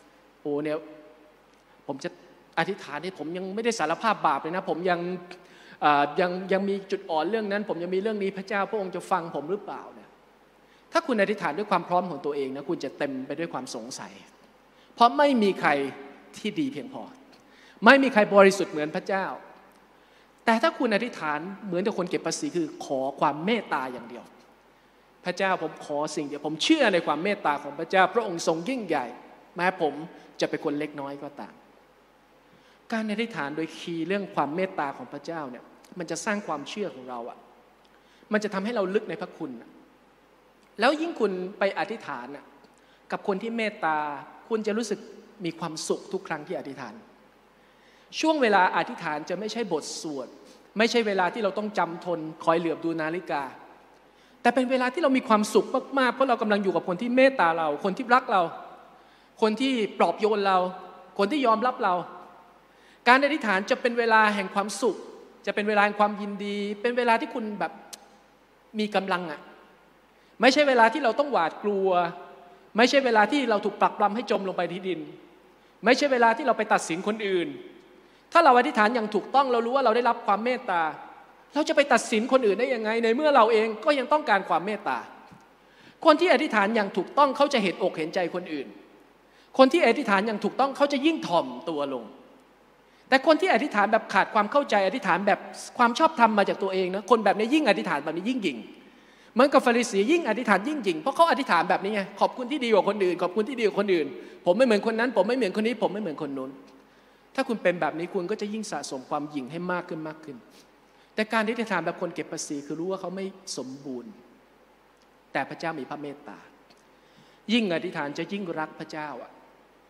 ผมจะอธิษฐานที่ผมยังไม่ได้สารภาพบาปเลยนะผมยังมีจุดอ่อนเรื่องนั้นผมยังมีเรื่องนี้พระเจ้าพระองค์จะฟังผมหรือเปล่าเนี่ยถ้าคุณอธิษฐานด้วยความพร้อมของตัวเองนะคุณจะเต็มไปด้วยความสงสัยเพราะไม่มีใครที่ดีเพียงพอไม่มีใครบริสุทธิ์เหมือนพระเจ้าแต่ถ้าคุณอธิษฐานเหมือนกับคนเก็บภาษีคือขอความเมตตาอย่างเดียวพระเจ้าผมขอสิ่งเดียวผมเชื่อในความเมตตาของพระเจ้าพระองค์ทรงยิ่งใหญ่แม้ผมจะเป็นคนเล็กน้อยก็ตามการอธิษฐานโดยคีย์เรื่องความเมตตาของพระเจ้าเนี่ยมันจะสร้างความเชื่อของเรามันจะทำให้เราลึกในพระคุณแล้วยิ่งคุณไปอธิษฐานกับคนที่เมตตาคุณจะรู้สึกมีความสุขทุกครั้งที่อธิษฐานช่วงเวลาอธิษฐานจะไม่ใช่บทสวดไม่ใช่เวลาที่เราต้องจำทนคอยเหลือบดูนาฬิกาแต่เป็นเวลาที่เรามีความสุขมากๆเพราะเรากำลังอยู่กับคนที่เมตตาเราคนที่รักเราคนที่ปลอบโยนเราคนที่ยอมรับเราการอธิษฐานจะเป็นเวลาแห่งความสุขจะเป็นเวลาแห่งความยินดีเป็นเวลาที่คุณแบบมีกำลังไม่ใช่เวลาที่เราต้องหวาดกลัวไม่ใช่เวลาที่เราถูกปรักปรำให้จมลงไปที่ดินไม่ใช่เวลาที่เราไปตัดสินคนอื่นถ้าเราอธิษฐานอย่างถูกต้องเรารู้ว่าเราได้รับความเมตตาเราจะไปตัดสินคนอื่นได้ยังไงในเมื่อเราเองก็ยังต้องการความเมตตาคนที่อธิษฐานอย่างถูกต้องเขาจะเห็นอกเห็นใจคนอื่นคนที่อธิษฐานอย่างถูกต้องเขาจะยิ่งถ่อมตัวลงแต่คนที่อธิษฐานแบบขาดความเข้าใจอธิษฐานแบบความชอบธรรมมาจากตัวเองนะคนแบบนี้ยิ่งอธิษฐานแบบนี้ยิ่งหยิ่งเหมือนกับฟาริสียิ่งอธิษฐานยิ่งหยิ่งเพราะเขาอธิษฐานแบบนี้ไงขอบคุณที่ดีกว่าคนอื่นขอบคุณที่ดีกว่าคนอื่นผมไม่เหมือนคนนั้นผมไม่เหมือนคนนี้ผมไม่เหมือนคนนู้นถ้าคุณเป็นแบบนี้คุณก็จะยิ่งสะสมความหยิ่งให้มากขึ้นมากขึ้นแต่การอธิษฐานแบบคนเก็บภาษีคือรู้ว่าเขาไม่สมบูรณ์แต่พระเจ้ามีพระเมตตายิ่งอธิษฐานจะยิ่งรักพระเจ้า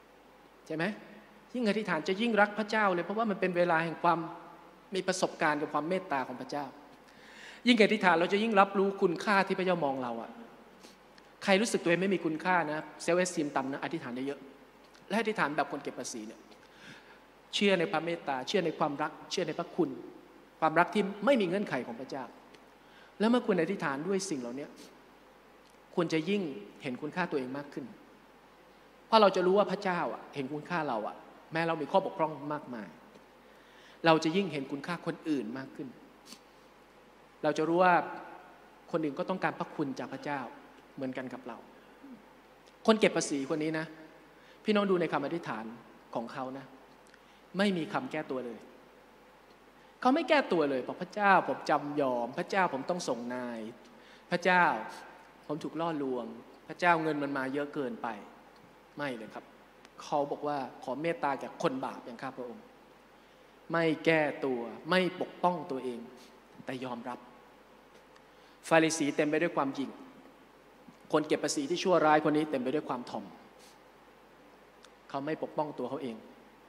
ใช่ไหมยิ่งอธิษฐานจะยิ่งรักพระเจ้าเลยเพราะว่ามันเป็นเวลาแห่งความมีประสบการณ์กับความเมตตาของพระเจ้ายิ่งอธิษฐานเราจะยิ่งรับรู้คุณค่าที่พระเจ้ามองเราอะใครรู้สึกตัวเองไม่มีคุณค่านะเซลฟ์เอสติมต่ำนะอธิษฐานได้เยอะและอธิษฐานแบบคนเก็บภาษีเนี่ยเชื่อในพระเมตตาเชื่อในความรักเชื่อในพระคุณความรักที่ไม่มีเงื่อนไขของพระเจ้าแล้วเมื่อคุณอธิษฐานด้วยสิ่งเหล่านี้คุณจะยิ่งเห็นคุณค่าตัวเองมากขึ้นเพราะเราจะรู้ว่าพระเจ้าเห็นคุณค่าเราแม้เรามีข้อบกพร่องมากมายเราจะยิ่งเห็นคุณค่าคนอื่นมากขึ้นเราจะรู้ว่าคนอื่นก็ต้องการพระคุณจากพระเจ้าเหมือนกันกับเราคนเก็บภาษีคนนี้นะพี่น้องดูในคำอธิษฐานของเขานะไม่มีคำแก้ตัวเลยเขาไม่แก้ตัวเลยบอกพระเจ้าผมจำยอมพระเจ้าผมต้องส่งนายพระเจ้าผมถูกล่อลวงพระเจ้าเงินมันมาเยอะเกินไปไม่เลยครับเขาบอกว่าขอเมตตาแก่คนบาปอย่างข้าพระองค์ไม่แก้ตัวไม่ปกป้องตัวเองแต่ยอมรับฟาริสีเต็มไปด้วยความหยิ่งคนเก็บภาษีที่ชั่วร้ายคนนี้เต็มไปด้วยความถ่อมเขาไม่ปกป้องตัวเขาเอง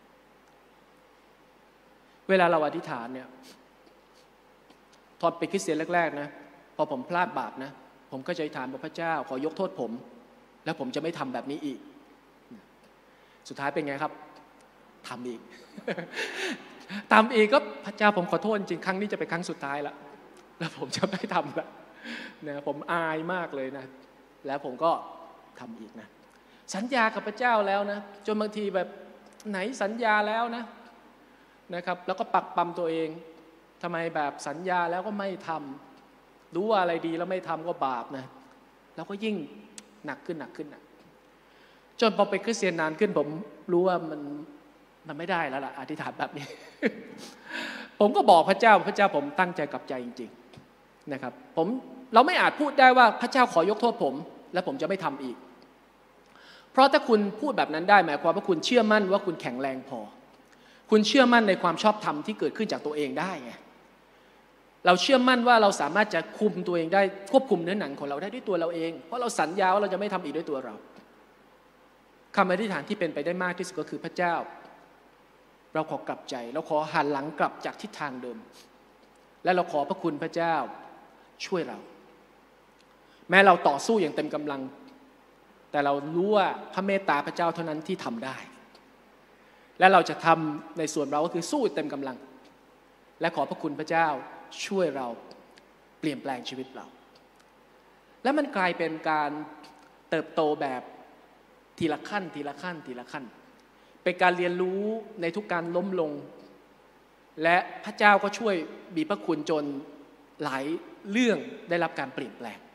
เวลาเราอธิษฐานเนี่ยตอนเป็นคริสเตียนแรกๆนะพอผมพลาดบาปนะผมก็จะอธิษฐานบอกพระเจ้าขอยกโทษผมแล้วผมจะไม่ทำแบบนี้อีกสุดท้ายเป็นไงครับทำอีก ทำอีกก็พระเจ้าผมขอโทษจริงครั้งนี้จะเป็นครั้งสุดท้ายแล้วผมจะไม่ทำแล้วนะผมอายมากเลยนะแล้วผมก็ทำอีกนะสัญญากับพระเจ้าแล้วนะจนบางทีแบบไหนสัญญาแล้วนะครับแล้วก็ปักปั๊มตัวเองทำไมแบบสัญญาแล้วก็ไม่ทำรู้ว่าอะไรดีแล้วไม่ทำก็บาปนะแล้วก็ยิ่งหนักขึ้นนะจนพอเป็นคริสเตียนนานขึ้นผมรู้ว่ามันไม่ได้แล้วล่ะอธิษฐานแบบนี้ ผมก็บอกพระเจ้าผมตั้งใจกับใจจริงๆนะครับเราไม่อาจพูดได้ว่าพระเจ้าขอยกโทษผมและผมจะไม่ทำอีกเพราะถ้าคุณพูดแบบนั้นได้หมายความว่าคุณเชื่อมั่นว่าคุณแข็งแรงพอคุณเชื่อมั่นในความชอบธรรมที่เกิดขึ้นจากตัวเองได้ไงเราเชื่อมั่นว่าเราสามารถจะคุมตัวเองได้ควบคุมเนื้อหนังของเราได้ด้วยตัวเราเองเพราะเราสัญญาว่าเราจะไม่ทำอีกด้วยตัวเราคำอธิษฐานที่เป็นไปได้มากที่สุดก็คือพระเจ้าเราขอกลับใจเราขอหันหลังกลับจากทิศทางเดิมและเราขอพระคุณพระเจ้าช่วยเราแม้เราต่อสู้อย่างเต็มกำลังแต่เรารู้ว่าพระเมตตาพระเจ้าเท่านั้นที่ทำได้และเราจะทำในส่วนเราก็คือสู้เต็มกำลังและขอพระคุณพระเจ้าช่วยเราเปลี่ยนแปลงชีวิตเราและมันกลายเป็นการเติบโตแบบทีละขั้นเป็นการเรียนรู้ในทุกการล้มลงและพระเจ้าก็ช่วยมีพระคุณจนหลายเรื่องได้รับการเปลี่ยนแปลง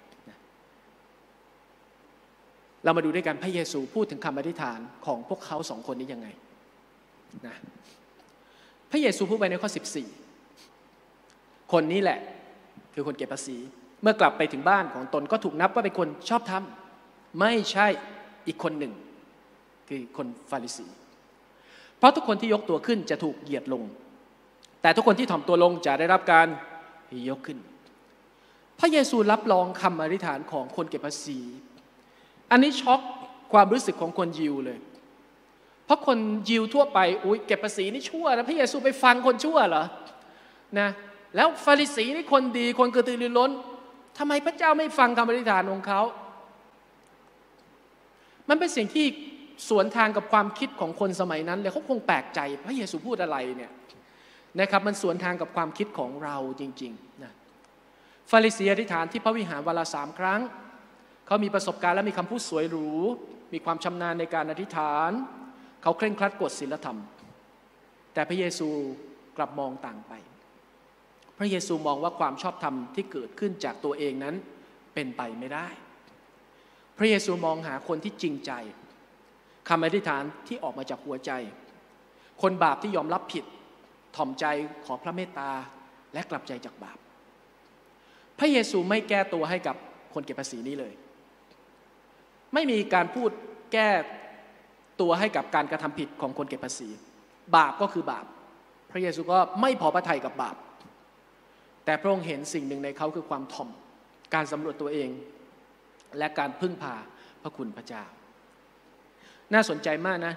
เรามาดูด้วยกันพระเยซูพูดถึงคำอธิษฐานของพวกเขาสองคนนี้ยังไงนะพระเยซูพูดไปในข้อ14คนนี้แหละคือคนเก็บภาษีเมื่อกลับไปถึงบ้านของตนก็ถูกนับว่าเป็นคนชอบธรรมไม่ใช่อีกคนหนึ่งคือคนฟาริสีเพราะทุกคนที่ยกตัวขึ้นจะถูกเหยียดลงแต่ทุกคนที่ถ่อมตัวลงจะได้รับการยกขึ้นพระเยซูรับรองคำอธิษฐานของคนเก็บภาษีอันนี้ช็อกความรู้สึกของคนยิวเลยเพราะคนยิวทั่วไปเก็บภาษีนี่ชั่วนะพระเยซูไปฟังคนชั่วเหรอนะแล้วฟาริสีนี่คนดีคนกระตือรือร้นทำไมพระเจ้าไม่ฟังคำอธิษฐานของเขามันเป็นสิ่งที่สวนทางกับความคิดของคนสมัยนั้นเลยเขาคงแปลกใจพระเยซูพูดอะไรเนี่ยนะครับมันสวนทางกับความคิดของเราจริงๆนะฟาริสีอธิษฐานที่พระวิหารวันละ3 ครั้งเขามีประสบการณ์และมีคำพูดสวยหรูมีความชำนาญในการอธิษฐานเขาเคร่งครัดกฎศีลธรรมแต่พระเยซูกลับมองต่างไปพระเยซูมองว่าความชอบธรรมที่เกิดขึ้นจากตัวเองนั้นเป็นไปไม่ได้พระเยซูมองหาคนที่จริงใจคำอธิษฐานที่ออกมาจากหัวใจคนบาปที่ยอมรับผิดถ่อมใจขอพระเมตตาและกลับใจจากบาปพระเยซูไม่แก้ตัวให้กับคนเก็บภาษีนี้เลยไม่มีการพูดแก้ตัวให้กับการกระทำผิดของคนเก็บภาษีบาปก็คือบาปพระเยซูก็ไม่พอพระทัยกับบาปแต่พระองค์เห็นสิ่งหนึ่งในเขาคือความถ่อมการสำรวจตัวเองและการพึ่งพาพระคุณพระเจ้าน่าสนใจมากนะ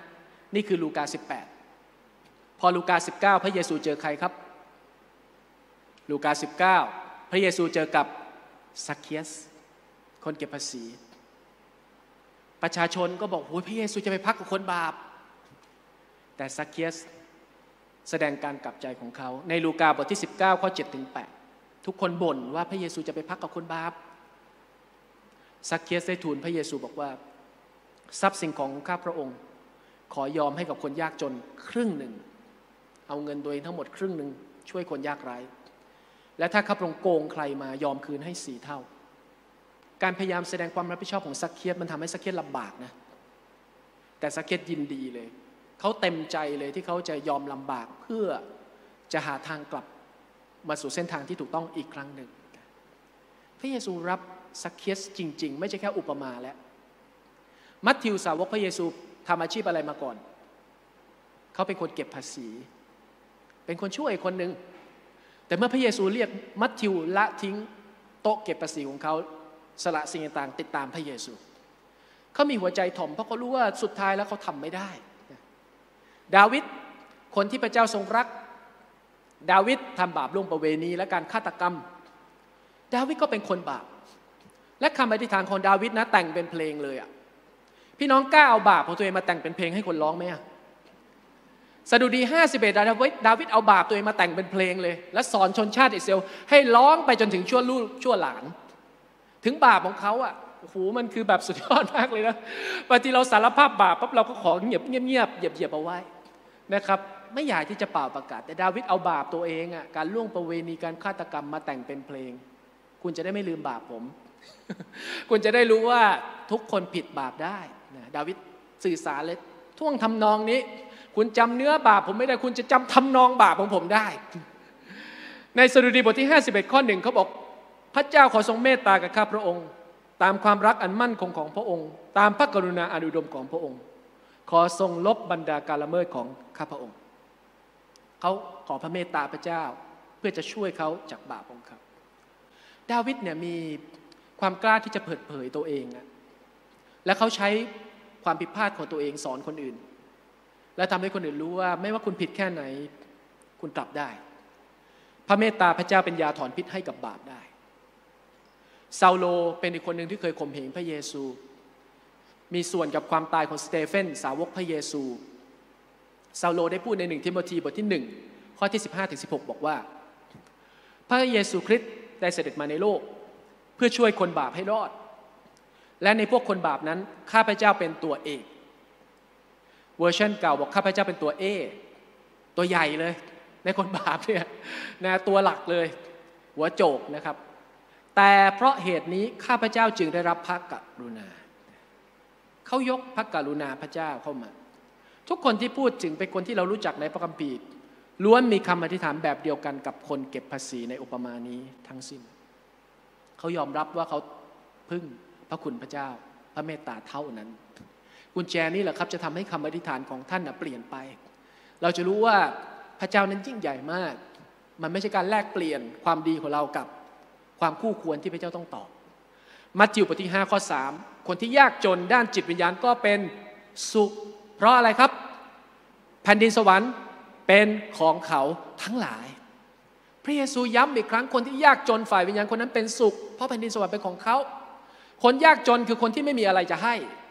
นี่คือลูกา18พอลูกา19พระเยซูเจอใครครับลูกา19พระเยซูเจอกับซักเคียสคนเก็บภาษีประชาชนก็บอกโอ้ยพระเยซูจะไปพักกับคนบาปแต่ซักเคียสแสดงการกลับใจของเขาในลูกาบทที่19ข้อ7ถึง8ทุกคนบ่นว่าพระเยซูจะไปพักกับคนบาปซักเคียสได้ทูลพระเยซูบอกว่าทรัพย์สินของข้าพระองค์ขอยอมให้กับคนยากจนครึ่งหนึ่งเอาเงินตัวเองทั้งหมดครึ่งหนึ่งช่วยคนยากไร้และถ้าข้าพระองค์โกงใครมายอมคืนให้4 เท่าการพยายามแสดงความรับผิดชอบของซักเคียสมันทำให้ซักเคียสลำบากนะแต่ซักเคียสยินดีเลยเขาเต็มใจเลยที่เขาจะยอมลำบากเพื่อจะหาทางกลับมาสู่เส้นทางที่ถูกต้องอีกครั้งหนึ่งพระเยซูรับซักเคียสจริงๆไม่ใช่แค่อุปมาแล้วมัทธิวสาวกพระเยซูทำอาชีพอะไรมาก่อนเขาเป็นคนเก็บภาษีเป็นคนช่วยคนหนึ่งแต่เมื่อพระเยซูเรียกมัทธิวละทิ้งโต๊ะเก็บภาษีของเขาสละสิ่งต่างๆติดตามพระเยซูเขามีหัวใจถ่อมเพราะเขารู้ว่าสุดท้ายแล้วเขาทำไม่ได้ดาวิดคนที่พระเจ้าทรงรักดาวิดทำบาปล่วงประเวณีและการฆาตกรรมดาวิดก็เป็นคนบาปและคำอธิษฐานของดาวิดนะแต่งเป็นเพลงเลยอ่ะพี่น้องกล้าเอาบาปของตัวเองมาแต่งเป็นเพลงให้คนร้องไหมอ่ะสดุดี51ดาวิดเอาบาปตัวเองมาแต่งเป็นเพลงเลยและสอนชนชาติอิสราเอลให้ร้องไปจนถึงชั่วลูกชั่วหลานถึงบาปของเขาอ่ะโอ้โหมันคือแบบสุดยอดมากเลยนะบางทีเราสารภาพบาปปั๊บเราก็ขอเงียบเหยียบเอาไว้นะครับไม่อยากที่จะเป่าประกาศแต่ดาวิดเอาบาปตัวเองอ่ะการล่วงประเวณีการฆาตกรรมมาแต่งเป็นเพลงคุณจะได้ไม่ลืมบาปผม คุณจะได้รู้ว่าทุกคนผิดบาปได้นะดาวิดสื่อสารเลยท่วงทำนองนี้คุณจำเนื้อบาปผมไม่ได้คุณจะจำทำนองบาปของผมได้ ในสดุดีบทที่51ข้อ1เขาบอกพระเจ้าขอทรงเมตตากับข้าพระองค์ตามความรักอันมั่นคงของพระองค์ตามพระกรุณาอันอุดมของพระองค์ขอทรงลบบรรดาการละเมิดของข้าพระองค์เขาขอพระเมตตาพระเจ้าเพื่อจะช่วยเขาจากบาปของเขาดาวิดเนี่ยมีความกล้าที่จะเปิดเผยตัวเองอะและเขาใช้ความผิดพลาดของตัวเองสอนคนอื่นและทำให้คนอื่นรู้ว่าไม่ว่าคุณผิดแค่ไหนคุณกลับได้พระเมตตาพระเจ้าเป็นยาถอนพิษให้กับบาปได้ซาโลเป็นอีกคนหนึ่งที่เคยข่มเหงพระเยซูมีส่วนกับความตายของสเตเฟนสาวกพระเยซูซาโลได้พูดใน1ทิโมธีบทที่1ข้อที่15ถึง16บอกว่าพระเยซูคริสต์ได้เสด็จมาในโลกเพื่อช่วยคนบาปให้รอดและในพวกคนบาปนั้นข้าพเจ้าเป็นตัวเอกเวอร์ชันเก่าบอกข้าพเจ้าเป็นตัวเอตัวใหญ่เลยในคนบาปเนี่ยนะตัวหลักเลยหัวโจกนะครับแต่เพราะเหตุนี้ข้าพเจ้าจึงได้รับพระกรุณาเขายกพระกรุณาพระเจ้าเข้ามาทุกคนที่พูดถึงเป็นคนที่เรารู้จักในพระคัมภีร์ล้วนมีคำอธิษฐานแบบเดียวกันกับคนเก็บภาษีในอุปมานี้ทั้งสิ้นเขายอมรับว่าเขาพึ่งพระคุณพระเจ้าพระเมตตาเท่านั้นกุญแจนี้แหละครับจะทำให้คำอธิษฐานของท่านเปลี่ยนไปเราจะรู้ว่าพระเจ้านั้นยิ่งใหญ่มากมันไม่ใช่การแลกเปลี่ยนความดีของเรากับความคู่ควรที่พระเจ้าต้องตอบมัทธิวบทที่5ข้อ3คนที่ยากจนด้านจิตวิญญาณก็เป็นสุขเพราะอะไรครับแผ่นดินสวรรค์เป็นของเขาทั้งหลายพระเยซูย้ำอีกครั้งคนที่ยากจนฝ่ายวิญญาณคนนั้นเป็นสุขเพราะแผ่นดินสวรรค์เป็นของเขาคนยากจนคือคนที่ไม่มีอะไรจะให้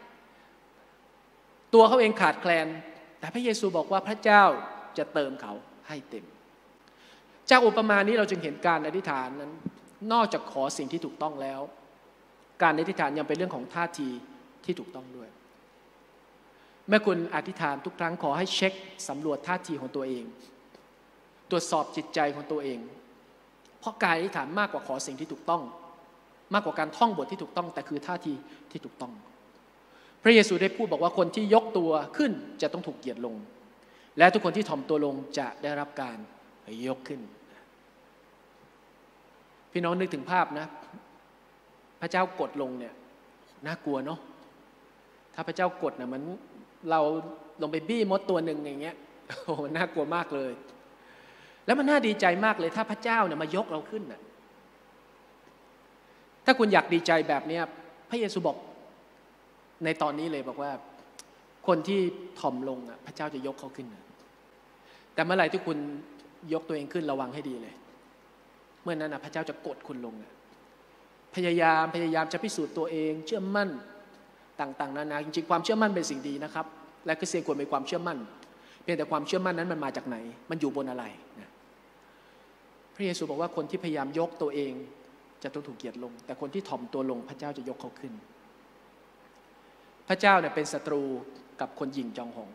ตัวเขาเองขาดแคลนแต่พระเยซูบอกว่าพระเจ้าจะเติมเขาให้เต็มจากอุปมานี้เราจึงเห็นการอธิษฐานนั้นนอกจากขอสิ่งที่ถูกต้องแล้วการอธิษฐานยังเป็นเรื่องของท่าทีที่ถูกต้องด้วยเมื่อคุณอธิษฐานทุกครั้งขอให้เช็คสำรวจท่าทีของตัวเองตรวจสอบจิตใจของตัวเองเพราะการอธิษฐานมากกว่าขอสิ่งที่ถูกต้องมากกว่าการท่องบทที่ถูกต้องแต่คือท่าทีที่ถูกต้องพระเยซูได้พูดบอกว่าคนที่ยกตัวขึ้นจะต้องถูกเหยียดลงและทุกคนที่ถ่อมตัวลงจะได้รับการยกขึ้นพี่น้องนึกถึงภาพนะพระเจ้ากดลงเนี่ยน่ากลัวเนาะถ้าพระเจ้ากดนะมันเราลงไปบี้มดตัวหนึ่งอย่างเงี้ยโอ้โหน่ากลัวมากเลยแล้วมันน่าดีใจมากเลยถ้าพระเจ้าเนี่ยมายกเราขึ้นน่ะถ้าคุณอยากดีใจแบบนี้พระเยซูบอกในตอนนี้เลยบอกว่าคนที่ถ่อมลงพระเจ้าจะยกเขาขึ้นแต่เมื่อไหร่ที่คุณยกตัวเองขึ้นระวังให้ดีเลยเมื่อนั้นพระเจ้าจะกดคุณลงพยายามจะพิสูจน์ตัวเองเชื่อมั่นต่างๆนานาจริงๆความเชื่อมั่นเป็นสิ่งดีนะครับและคริสเตียนควรมีความเชื่อมั่นเพียงแต่ความเชื่อมั่นนั้นมันมาจากไหนมันอยู่บนอะไรนะพระเยซูบอกว่าคนที่พยายามยกตัวเองจะต้องถูกเกียรติลงแต่คนที่ถ่อมตัวลงพระเจ้าจะยกเขาขึ้นพระเจ้าเนี่ยเป็นศัตรูกับคนหยิ่งจองหอง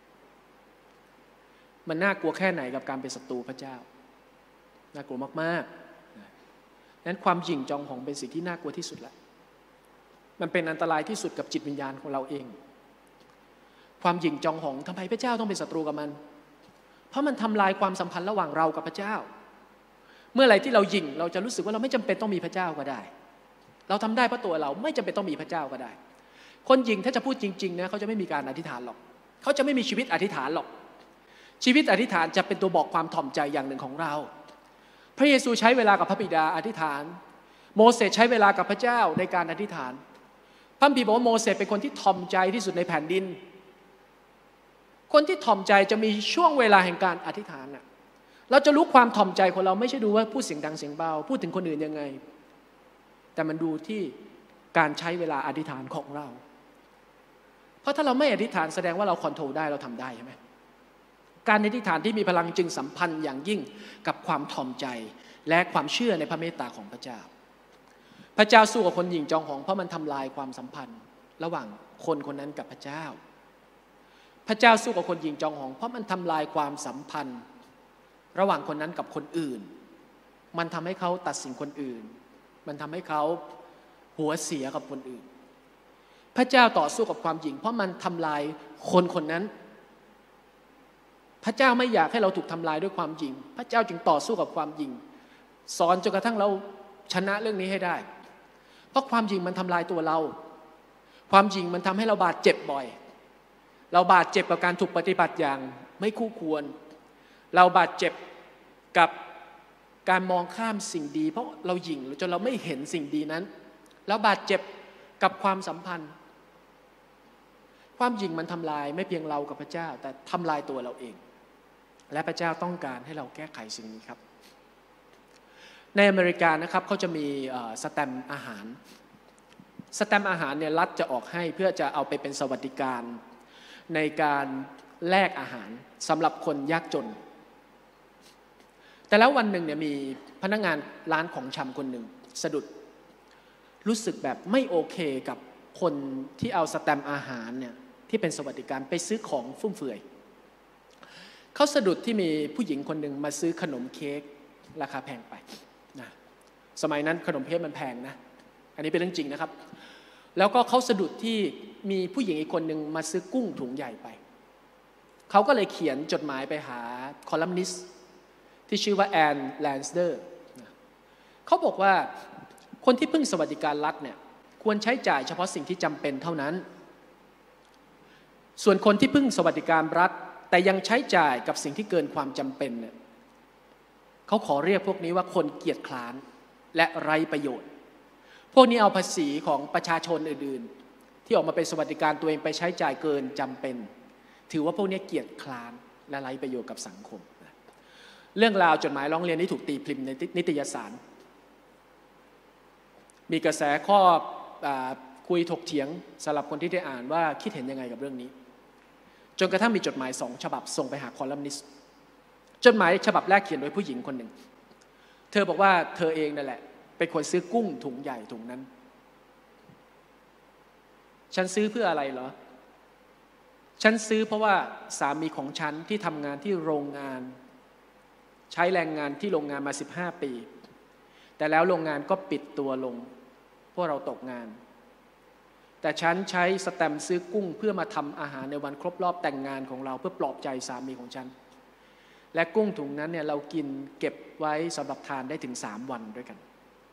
มันน่ากลัวแค่ไหนกับการเป็นศัตรูพระเจ้าน่ากลัวมากๆนั้นความหยิ่งจองหองเป็นสิ่งที่น่ากลัวที่สุดแล้วมันเป็นอันตรายที่สุดกับจิตวิญญาณของเราเองความหยิ่งจองหองทำไมพระเจ้าต้องเป็นศัตรูกับมันเพราะมันทำลายความสัมพันธ์ระหว่างเรากับพระเจ้าเมื่อไหร่ที่เราหยิ่งเราจะรู้สึกว่าเราไม่จำเป็นต้องมีพระเจ้าก็ได้เราทำได้เพราะตัวเราไม่จำเป็นต้องมีพระเจ้าก็ได้คนหยิ่งถ้าจะพูดจริงๆนะเขาจะไม่มีการอธิษฐานหรอกเขาจะไม่มีชีวิตอธิษฐานหรอกชีวิตอธิษฐานจะเป็นตัวบอกความถ่อมใจอย่างหนึ่งของเราพระเยซูใช้เวลากับพระบิดาอธิษฐานโมเสสใช้เวลากับพระเจ้าในการอธิษฐานพระคัมภีร์บอกว่าโมเสสเป็นคนที่ถ่อมใจที่สุดในแผ่นดินคนที่ถ่อมใจจะมีช่วงเวลาแห่งการอธิษฐานเราจะรู้ความถ่อมใจของเราไม่ใช่ดูว่าพูดเสียงดังเสียงเบาพูดถึงคนอื่นยังไงแต่มันดูที่การใช้เวลาอธิษฐานของเราเพราะถ้าเราไม่อธิษฐานแสดงว่าเราคอนโทรลได้เราทำได้ใช่ไหมการอธิษฐานที่มีพลังจึงสัมพันธ์อย่างยิ่งกับความถ่อมใจและความเชื่อในพระเมตตาของพระเจ้าพระเจ้าสู้กับคนหยิ่งจองหองเพราะมันทำลายความสัมพันธ์ระหว่างคนคนนั้นกับพระเจ้าพระเจ้าสู้กับคนหยิ่งจองหองเพราะมันทำลายความสัมพันธ์ระหว่างคนนั้นกับคนอื่นมันทำให้เขาตัดสินคนอื่นมันทำให้เขาหัวเสียกับคนอื่นพระเจ้าต่อสู้กับความหยิ่งเพราะมันทำลายคนคนนั้นพระเจ้าไม่อยากให้เราถูกทำลายด้วยความหยิ่งพระเจ้าจึงต่อสู้กับความหยิ่งสอนจนกระทั่งเราชนะเรื่องนี้ให้ได้เพราะความหยิ่งมันทำลายตัวเราความหยิ่งมันทำให้เราบาดเจ็บบ่อยเราบาดเจ็บกับการถูกปฏิบัติอย่างไม่คู่ควรเราบาดเจ็บกับการมองข้ามสิ่งดีเพราะเราหยิ่งจนเราไม่เห็นสิ่งดีนั้นเราบาดเจ็บกับความสัมพันธ์ความหยิ่งมันทำลายไม่เพียงเรากับพระเจ้าแต่ทำลายตัวเราเองและพระเจ้าต้องการให้เราแก้ไขสิ่งนี้ครับในอเมริกานะครับเขาจะมีสแตมป์อาหารสแตมป์อาหารเนี่ยรัฐจะออกให้เพื่อจะเอาไปเป็นสวัสดิการในการแลกอาหารสำหรับคนยากจนแต่แล้ววันหนึ่งเนี่ยมีพนักงานร้านของชำคนหนึ่งสะดุดรู้สึกแบบไม่โอเคกับคนที่เอาสแตมป์อาหารเนี่ยที่เป็นสวัสดิการไปซื้อของฟุ่มเฟือยเขาสะดุดที่มีผู้หญิงคนหนึ่งมาซื้อขนมเค้กราคาแพงไปนะสมัยนั้นขนมเค้กมันแพงนะอันนี้เป็นเรื่องจริงนะครับแล้วก็เขาสะดุดที่มีผู้หญิงอีกคนหนึ่งมาซื้อกุ้งถุงใหญ่ไปเขาก็เลยเขียนจดหมายไปหาคอลัมนิสต์ที่ชื่อว่าแอนแลนสเดอร์เขาบอกว่าคนที่พึ่งสวัสดิการรัฐเนี่ยควรใช้จ่ายเฉพาะสิ่งที่จำเป็นเท่านั้นส่วนคนที่พึ่งสวัสดิการรัฐแต่ยังใช้จ่ายกับสิ่งที่เกินความจำเป็นเนี่ยเขาขอเรียกพวกนี้ว่าคนเกียจคร้านและไร้ประโยชน์พวกนี้เอาภาษีของประชาชนอื่นๆที่ออกมาเป็นสวัสดิการตัวเองไปใช้จ่ายเกินจำเป็นถือว่าพวกนี้เกียจคร้านและไร้ประโยชน์กับสังคมเรื่องราวจดหมายร้องเรียนที่ถูกตีพิมพ์ในนิตยสารมีกระแสข้อคุยถกเถียงสำหรับคนที่ได้อ่านว่าคิดเห็นยังไงกับเรื่องนี้จนกระทั่งมีจดหมาย2 ฉบับส่งไปหาคอลัมนิสต์จดหมายฉบับแรกเขียนโดยผู้หญิงคนหนึ่งเธอบอกว่าเธอเองนั่นแหละเป็นคนซื้อกุ้งถุงใหญ่ถุงนั้นฉันซื้อเพื่ออะไรเหรอฉันซื้อเพราะว่าสามีของฉันที่ทำงานที่โรงงานใช้แรงงานที่โรงงานมา15 ปีแต่แล้วโรงงานก็ปิดตัวลงพวกเราตกงานแต่ฉันใช้สแตมป์ซื้อกุ้งเพื่อมาทำอาหารในวันครบรอบแต่งงานของเราเพื่อปลอบใจสามีของฉันและกุ้งถุงนั้นเนี่ยเรากินเก็บไว้สำหรับทานได้ถึง3 วันด้วยกัน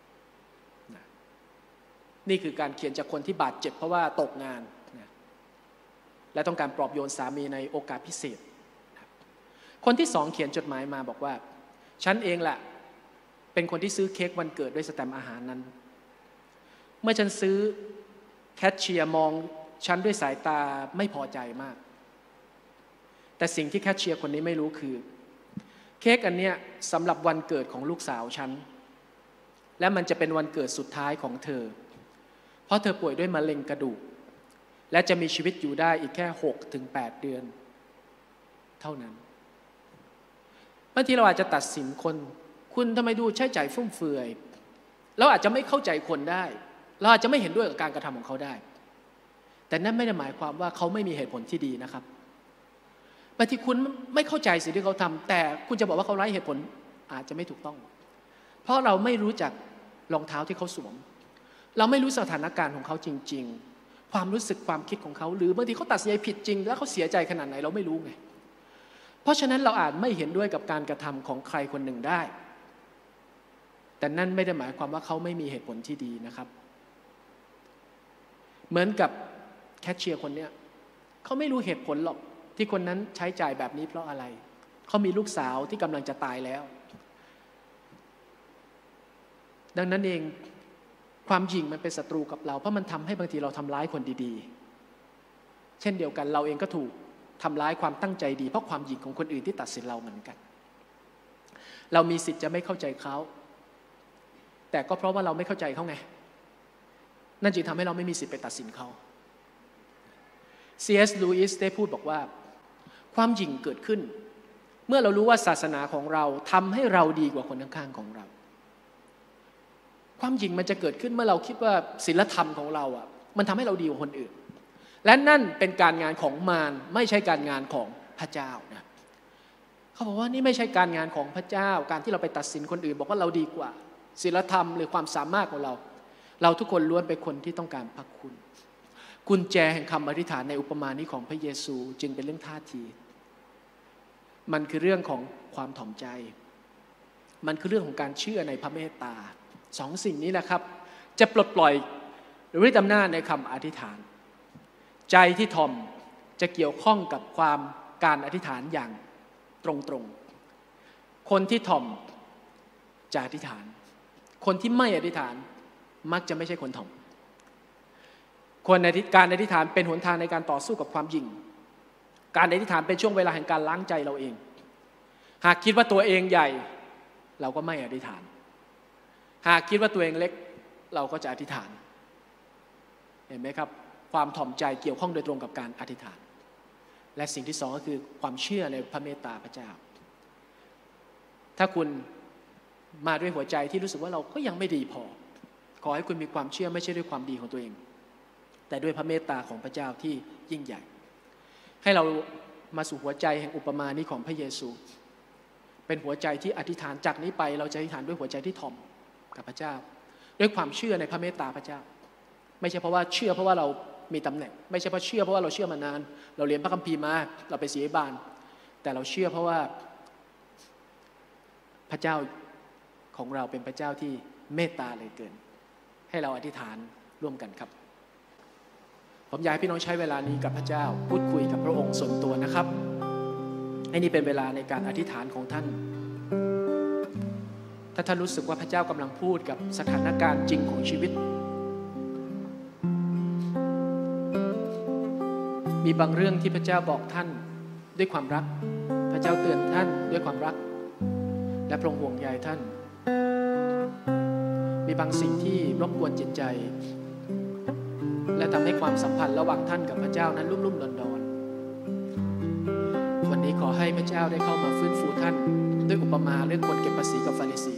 นี่คือการเขียนจากคนที่บาดเจ็บเพราะว่าตกงานและต้องการปลอบโยนสามีในโอกาสพิเศษคนที่2เขียนจดหมายมาบอกว่าฉันเองแหละเป็นคนที่ซื้อเค้กวันเกิดด้วยสแตมป์อาหารนั้นเมื่อฉันซื้อแคชเชียร์มองฉันด้วยสายตาไม่พอใจมากแต่สิ่งที่แคชเชียร์คนนี้ไม่รู้คือเค้กอันเนี้ยสำหรับวันเกิดของลูกสาวฉันและมันจะเป็นวันเกิดสุดท้ายของเธอเพราะเธอป่วยด้วยมะเร็งกระดูกและจะมีชีวิตอยู่ได้อีกแค่6-8 เดือนเท่านั้นบางทีเราอาจจะตัดสินคนคุณทำไมดูใช้จ่ายฟุ่มเฟือยเราอาจจะไม่เข้าใจคนได้เราอาจจะไม่เห็นด้วยกับการกระทำของเขาได้แต่นั่นไม่ได้หมายความว่าเขาไม่มีเหตุผลที่ดีนะครับบางทีคุณไม่เข้าใจสิ่งที่เขาทำแต่คุณจะบอกว่าเขาไร้เหตุผลอาจจะไม่ถูกต้องเพราะเราไม่รู้จักรองเท้าที่เขาสวมเราไม่รู้สถานการณ์ของเขาจริงๆความรู้สึกความคิดของเขาหรือบางทีเขาตัดสินใจผิดจริงแล้วเขาเสียใจขนาดไหนเราไม่รู้ไงเพราะฉะนั้นเราอาจไม่เห็นด้วยกับการกระทำของใครคนหนึ่งได้แต่นั่นไม่ได้หมายความว่าเขาไม่มีเหตุผลที่ดีนะครับเหมือนกับแคชเชียร์คนเนี้ยเขาไม่รู้เหตุผลหรอกที่คนนั้นใช้จ่ายแบบนี้เพราะอะไรเขามีลูกสาวที่กำลังจะตายแล้วดังนั้นเองความหยิ่งมันเป็นศัตรูกับเราเพราะมันทำให้บางทีเราทำร้ายคนดีๆเช่นเดียวกันเราเองก็ถูกทำร้ายความตั้งใจดีเพราะความหยิ่งของคนอื่นที่ตัดสินเราเหมือนกันเรามีสิทธิ์จะไม่เข้าใจเขาแต่ก็เพราะว่าเราไม่เข้าใจเขาไงนั่นจึงทำให้เราไม่มีสิทธิ์ไปตัดสินเขา C.S. Lewis ได้พูดบอกว่าความหยิ่งเกิดขึ้นเมื่อเรารู้ว่าศาสนาของเราทำให้เราดีกว่าคนข้างๆของเราความหยิ่งมันจะเกิดขึ้นเมื่อเราคิดว่าศีลธรรมของเราอ่ะมันทำให้เราดีกว่าคนอื่นและนั่นเป็นการงานของมารไม่ใช่การงานของพระเจ้านะเขาบอกว่านี่ไม่ใช่การงานของพระเจ้าการที่เราไปตัดสินคนอื่นบอกว่าเราดีกว่าศีลธรรมหรือความสามารถของเราทุกคนล้วนเป็นคนที่ต้องการพระคุณกุญแจแห่งคำอธิษฐานในอุปมานี้ของพระเยซูจึงเป็นเรื่องท่าทีมันคือเรื่องของความถ่อมใจมันคือเรื่องของการเชื่อในพระเมตตาสองสิ่งนี้แหละครับจะปลดปล่อยฤทธิ์อำนาจในคำอธิษฐานใจที่ถ่อมจะเกี่ยวข้องกับการอธิษฐานอย่างตรงๆคนที่ถ่อมจะอธิษฐานคนที่ไม่อธิษฐานมักจะไม่ใช่คนถ่อมการอธิษฐานเป็นหนทางในการต่อสู้กับความหยิ่งการอธิษฐานเป็นช่วงเวลาแห่งการล้างใจเราเองหากคิดว่าตัวเองใหญ่เราก็ไม่อธิษฐานหากคิดว่าตัวเองเล็กเราก็จะอธิษฐานเห็นไหมครับความถ่อมใจเกี่ยวข้องโดยตรงกับการอธิษฐานและสิ่งที่สองก็คือความเชื่อในพระเมตตาพระเจ้าถ้าคุณมาด้วยหัวใจที่รู้สึกว่าเราก็ยังไม่ดีพอขอให้คุณมีความเชื่อไม่ใช่ด้วยความดีของตัวเองแต่ด้วยพระเมตตาของพระเจ้าที่ยิ่งใหญ่ให้เรามาสู่หัวใจแห่งอุปมานี้ของพระเยซูเป็นหัวใจที่อธิษฐานจากนี้ไปเราจะอธิษฐานด้วยหัวใจที่ถ่อมกับพระเจ้าด้วยความเชื่อในพระเมตตาพระเจ้าไม่ใช่เพราะว่าเชื่อเพราะว่าเรามีตำแหน่งไม่ใช่เพราะเชื่อเพราะว่าเราเชื่อมานานเราเรียนพระคัมภีร์มาเราไปศิริบาลแต่เราเชื่อเพราะว่าพระเจ้าของเราเป็นพระเจ้าที่เมตตาเหลือเกินให้เราอธิษฐานร่วมกันครับผมอยากให้พี่น้องใช้เวลานี้กับพระเจ้าพูดคุยกับพระองค์ส่วนตัวนะครับให้นี่เป็นเวลาในการอธิษฐานของท่านถ้าท่านรู้สึกว่าพระเจ้ากำลังพูดกับสถานการณ์จริงของชีวิตมีบางเรื่องที่พระเจ้าบอกท่านด้วยความรักพระเจ้าเตือนท่านด้วยความรักและพระองค์ห่วงใยท่านมีบางสิ่งที่รบกวนจิตใจและทำให้ความสัมพันธ์ระหว่างท่านกับพระเจ้านั้นลุ่มๆดอนๆวันนี้ขอให้พระเจ้าได้เข้ามาฟื้นฟูท่านด้วยอุปมาเรื่องคนเก็บภาษีกับฟาริสี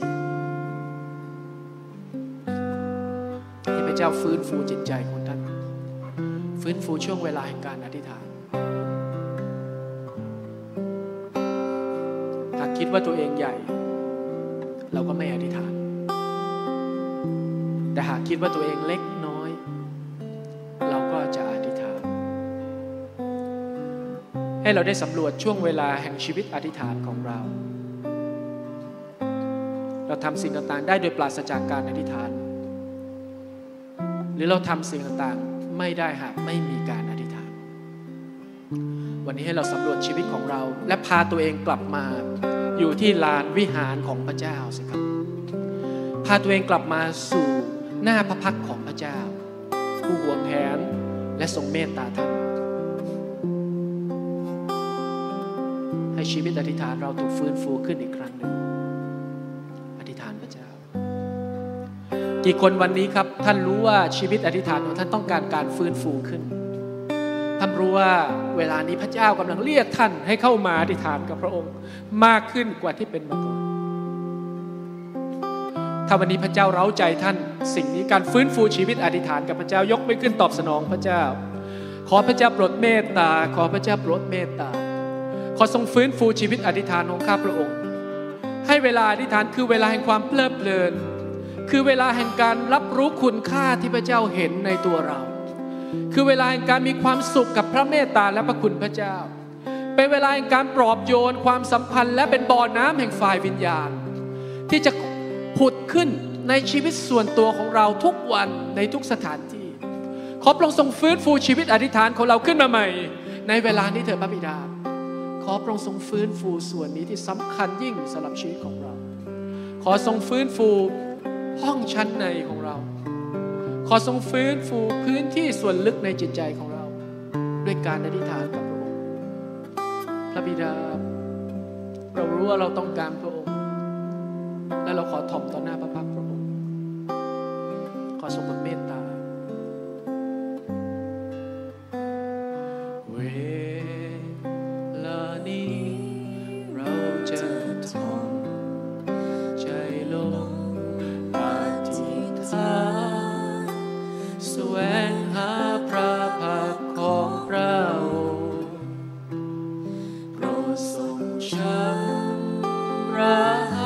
ให้พระเจ้าฟื้นฟูจิตใจของท่านฟื้นฟูช่วงเวลาแห่งการอธิษฐานหากคิดว่าตัวเองใหญ่เราก็ไม่อธิษฐานแต่หากคิดว่าตัวเองเล็กน้อยเราก็จะอธิษฐานให้เราได้สำรวจช่วงเวลาแห่งชีวิตอธิษฐานของเราทำสิ่งต่างๆได้โดยปราศจากการอธิษฐานหรือเราทำสิ่งต่างๆไม่ได้หากไม่มีการอธิษฐานวันนี้ให้เราสำรวจชีวิตของเราและพาตัวเองกลับมาอยู่ที่ลานวิหารของพระเจ้าสิครับพาตัวเองกลับมาสู่หน้าพระพักตร์ของพระเจ้าผู้ห่วงแหนและทรงเมตตาท่านให้ชีวิตอธิษฐานเราถูกฟื้นฟูขึ้นอีกครั้งหนึ่งอธิษฐานพระเจ้ากี่คนวันนี้ครับท่านรู้ว่าชีวิตอธิษฐานของท่านต้องการการฟื้นฟูขึ้นท่านรู้ว่าเวลานี้พระเจ้ากำลังเรียกท่านให้เข้ามาอธิษฐานกับพระองค์มากขึ้นกว่าที่เป็นมาก่อนถ้าวันนี้พระเจ้าเร้าใจท่านสิ่งนี้การฟื้นฟูชีวิตอธิษฐานกับพระเจ้ายกไม่ขึ้นตอบสนองพระเจ้าขอพระเจ้าโปรดเมตตาขอพระเจ้าโปรดเมตตาขอทรงฟื้นฟูชีวิตอธิษฐานของข้าพระองค์ให้เวลาอธิษฐานคือเวลาแห่งความเพลิดเพลินคือเวลาแห่งการรับรู้คุณค่าที่พระเจ้าเห็นในตัวเราคือเวลาแห่งการมีความสุขกับพระเมตตาและพระคุณพระเจ้าเป็นเวลาแห่งการปลอบโยนความสัมพันธ์และเป็นบ่อน้ำแห่งฝ่ายวิญญาณที่จะผุดขึ้นในชีวิตส่วนตัวของเราทุกวันในทุกสถานที่ขอพระองค์ทรงฟื้นฟูชีวิตอธิษฐานของเราขึ้นมาใหม่ในเวลานี้เถิดพระบิดาขอพระองค์ทรงฟื้นฟูส่วนนี้ที่สำคัญยิ่งสำหรับชีวิตของเราขอทรงฟื้นฟูห้องชั้นในของเราขอทรงฟื้นฟูพื้นที่ส่วนลึกในจิตใจของเราด้วยการอธิษฐานกับพระองค์พระบิดาเรารู้ว่าเราต้องการพระองค์และเราขอถ่อมต่อหน้าพระพักตร์พระองค์ขอทรงโปรดเมตตาเวลานี้เราจะถ่อมใจลงอธิษฐานแสวงหาพระพักตร์ของพระองค์โปรดทรงชำระ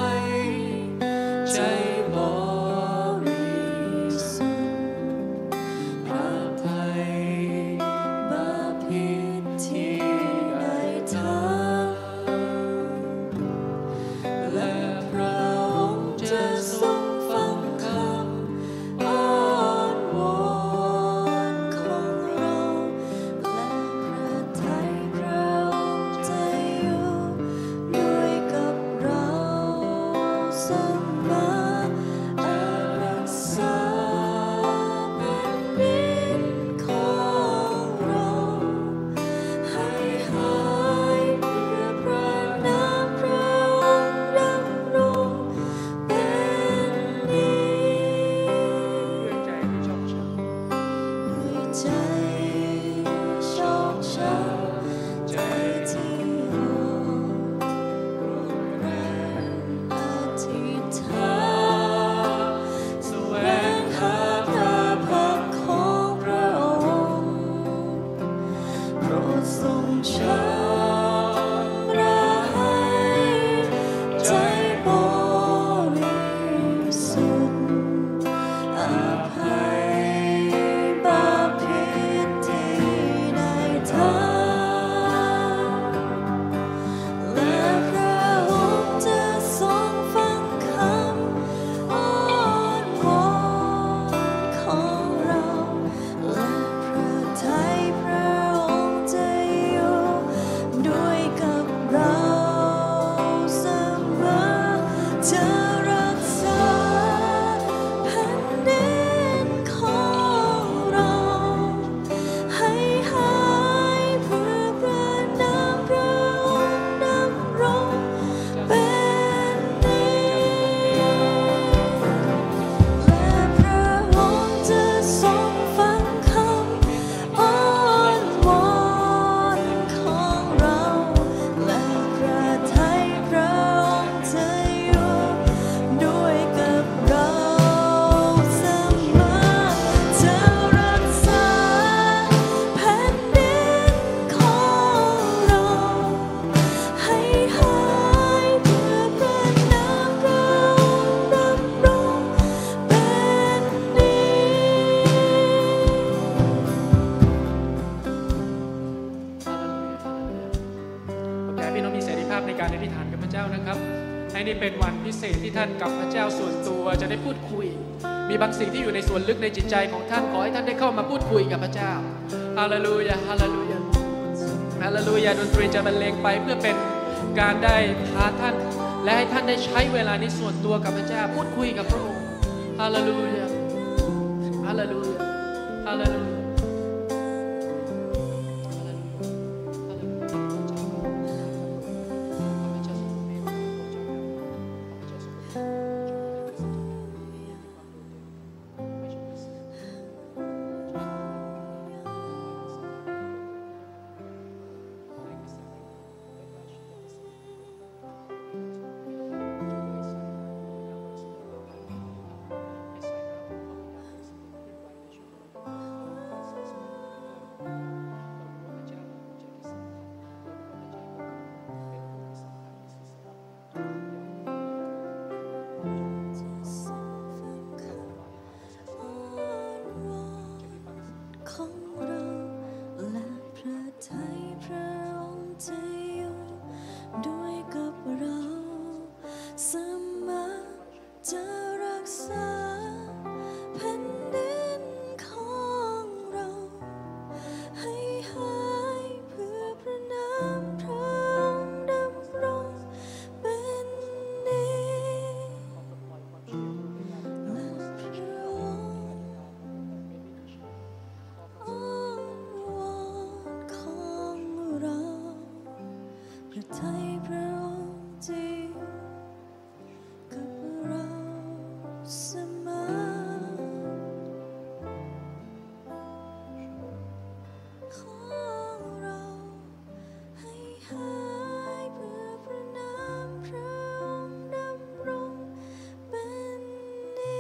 ใจบริสุทธิ์อภัยบาปผิดที่ได้ทำและพระองค์จะทรงฟังคำอ้อนวอนของเราและพระทัยพระองค์จะอยู่ด้วยกับเราเสมออารักษาแผ่นดินของเราให้หายเพื่อพระนามพระองค์ดำรงเป็นนิจด้วยใจที่ชอบช้ำด้วยใจชอบช้ำใจที่อ่อนรุนแรงอธิษฐานแสวงหาพระพักตร์ของพระองค์โปรดทรงชำระใจบริสุทธิ์อภัยบาปผิดที่ได้ทำและพระองค์จะทรงฟังคำอ้อนวอนของเราและพระทัยพระองค์จะอยู่ด้วยกับเราเสมอจะรักษาแผ่นดินของเราให้หายเพื่อพระนามพระองค์ดำรงเป็นนิจและพระองค์จะทรงฟังคำอ้อนวอนของเราและพระทัยพระองค์จะอยู่ด้วยกับเราเสมอจะรักษาแผ่นดินของเราให้หายเพื่อพระนามพระองค์ดำรงเป็นนิจ ผมอยากให้พี่น้องมีเสรีภาพในการอธิษฐานกับพระเจ้านะครับให้นี่เป็นวันพิเศษที่ท่านกับพระเจ้าส่วนตัวจะได้พูดคุยมีบางสิ่งที่อยู่ในส่วนลึกในจิตใจของท่านขอให้ท่านได้เข้ามาพูดคุยกับพระเจ้าฮาเลลูยาฮาเลลูยาฮาเลลูยาดนตรีจะบรรเลงไปเพื่อเป็นการได้พาท่านและให้ท่านได้ใช้เวลาในส่วนตัวกับพระเจ้าพูดคุยกับพระองค์ฮาเลลูยาฮาเลลูยาฮาเลลูยาไทยพระองค์จริงกับเราเสมอขอเราให้หายเพื่อพระนามพระองค์ดำรงเป็นนิ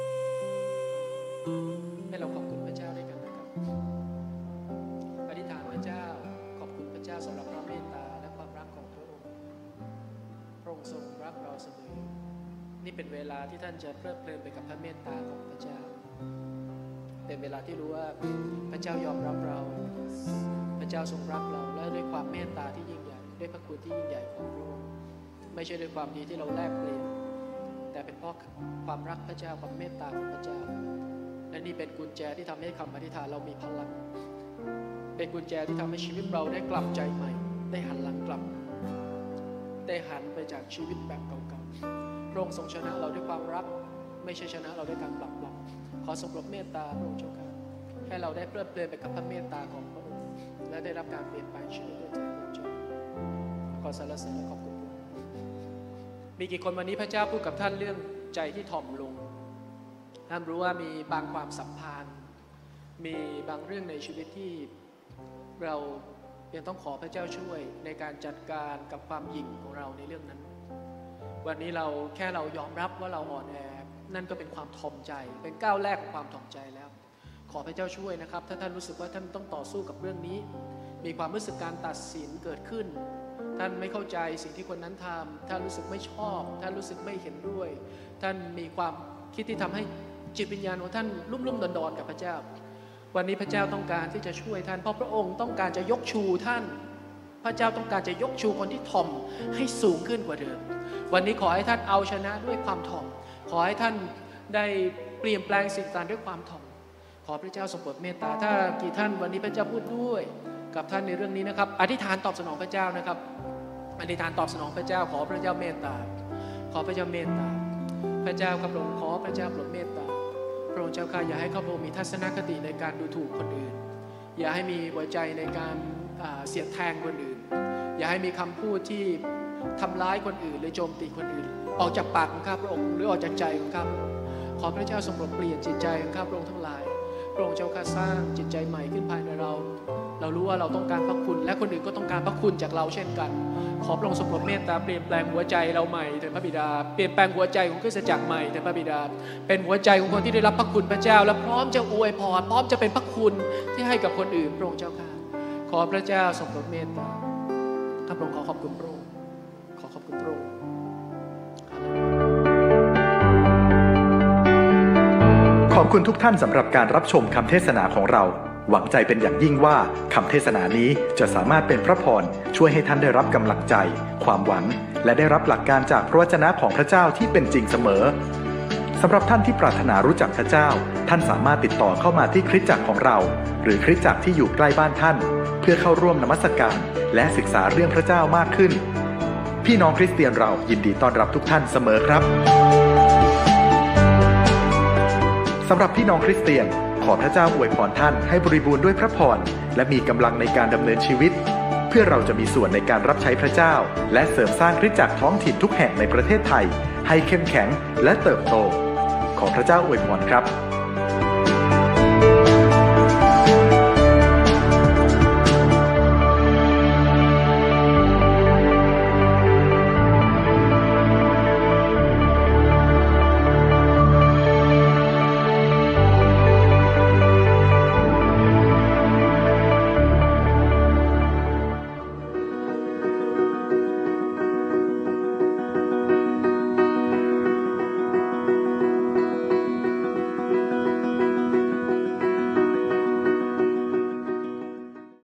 จให้เราขอบคุณพระเจ้าด้วยกันนะครับอธิษฐานพระเจ้าขอบคุณพระเจ้าสำหรับพระเมตตาและความรักของพระองค์พระองค์ทรงรักเราเสมอนี่เป็นเวลาที่ท่านจะเพลิดเพลินไปกับพระเมตตาของพระเจ้าเป็นเวลาที่รู้ว่าพระเจ้ายอมรับเราพระเจ้าทรงรักเราและด้วยความเมตตาที่ยิ่งใหญ่ด้วยพระคุณที่ยิ่งใหญ่ของพระองค์ไม่ใช่ด้วยความดีที่เราแลกเปลี่ยนแต่เป็นเพราะความรักพระเจ้าความเมตตาของพระเจ้าและนี่เป็นกุญแจที่ทำให้คำอธิษฐานเรามีพลังเป็นกุญแจที่ทำให้ชีวิตเราได้กลับใจใหม่ได้หันหลังกลับได้หันไปจากชีวิตแบบเก่าๆพระองค์ทรงชนะเราด้วยความรักไม่ใช่ชนะเราด้วยการปรับปรับขอทรงโปรดเมตตาพระองค์เจ้าค่ะให้เราได้เพลิดเพลินไปกับพระเมตตาของพระองค์และได้รับการเปลี่ยนแปลงชีวิตด้วยใจพระองค์เจ้าขอสรรเสริญและขอบคุณมีกี่คนวันนี้พระเจ้าพูดกับท่านเรื่องใจที่ถ่อมลงท่านรู้ว่ามีบางความสัมพันธ์มีบางเรื่องในชีวิตที่เรายังต้องขอพระเจ้าช่วยในการจัดการกับความหยิ่งของเราในเรื่องนั้นวันนี้เราแค่เรายอมรับว่าเราอ่อนแอนั่นก็เป็นความถ่อมใจเป็นก้าวแรกของความถ่อมใจแล้วขอพระเจ้าช่วยนะครับถ้าท่านรู้สึกว่าท่านต้องต่อสู้กับเรื่องนี้มีความรู้สึกการตัดสินเกิดขึ้นท่านไม่เข้าใจสิ่งที่คนนั้นทำท่านรู้สึกไม่ชอบท่านรู้สึกไม่เห็นด้วยท่านมีความคิดที่ทำให้จิตวิญญาณของท่านลุ่มๆดอนๆกับพระเจ้าวันนี้พระเจ้าต้องการที่จะช่วยท่านเพราะพระองค์ต้องการจะยกชูท่านพระเจ้าต้องการจะยกชูคนที่ถ่อมให้สูงขึ้นกว่าเดิมวันนี้ขอให้ท่านเอาชนะด้วยความถ่อมขอให้ท่านได้เปลี่ยนแปลงสิ่งต่างด้วยความถ่อมขอพระเจ้าทรงโปรดเมตตาถ้ากี่ท่านวันนี้พระเจ้าพูดด้วยกับท่านในเรื่องนี้นะครับอธิษฐานตอบสนองพระเจ้านะครับอธิษฐานตอบสนองพระเจ้าขอพระเจ้าเมตตาขอพระเจ้าเมตตาพระเจ้าครับพระองค์ขอพระเจ้าโปรดเมตตาพระองค์เจ้าข้าอย่าให้ข้าพระองค์มีทัศนคติในการดูถูกคนอื่นอย่าให้มีหัวใจในการเสียดแทงคนอื่นอย่าให้มีคำพูดที่ทำร้ายคนอื่นหรือโจมตีคนอื่นออกจากปากของข้าพระองค์หรือออกจากใจของข้าพระองค์ขอพระเจ้าทรงโปรดเปลี่ยนจิตใจของข้าพระองค์ทั้งหลายพระองค์เจ้าข้าสร้างจิตใจใหม่ขึ้นภายในเรารู้ว่าเราต้องการพระคุณและคนอื่นก็ต้องการพระคุณจากเราเช่นกันขอพระองค์ทรงโปรดเมตตาเปลี่ยนแปลงหัวใจเราใหม่เถิดพระบิดาเปลี่ยนแปลงหัวใจของคริสตจักรใหม่เถิดพระบิดาเป็นหัวใจของคนที่ได้รับพระคุณพระเจ้าและพร้อมจะอวยพรพร้อมจะเป็นพระคุณที่ให้กับคนอื่นพระองค์เจ้าข้าขอพระเจ้าทรงโปรดเมตตาข้าพระองค์ขอขอบคุณพระองค์ขอขอบคุณพระองค์ขอบคุณทุกท่านสำหรับการรับชมคำเทศนาของเราหวังใจเป็นอย่างยิ่งว่าคำเทศนานี้จะสามารถเป็นพระพรช่วยให้ท่านได้รับกำลังใจความหวังและได้รับหลักการจากพระวจนะของพระเจ้าที่เป็นจริงเสมอสำหรับท่านที่ปรารถนารู้จักพระเจ้าท่านสามารถติดต่อเข้ามาที่คริสตจักรของเราหรือคริสตจักรที่อยู่ใกล้บ้านท่านเพื่อเข้าร่วมนมัสการและศึกษาเรื่องพระเจ้ามากขึ้นพี่น้องคริสเตียนเรายินดีต้อนรับทุกท่านเสมอครับสำหรับพี่น้องคริสเตียนขอพระเจ้าอวยพรท่านให้บริบูรณ์ด้วยพระพรและมีกำลังในการดำเนินชีวิตเพื่อเราจะมีส่วนในการรับใช้พระเจ้าและเสริมสร้างคริสตจักรท้องถิ่นทุกแห่งในประเทศไทยให้เข้มแข็งและเติบโตขอพระเจ้าอวยพรครับ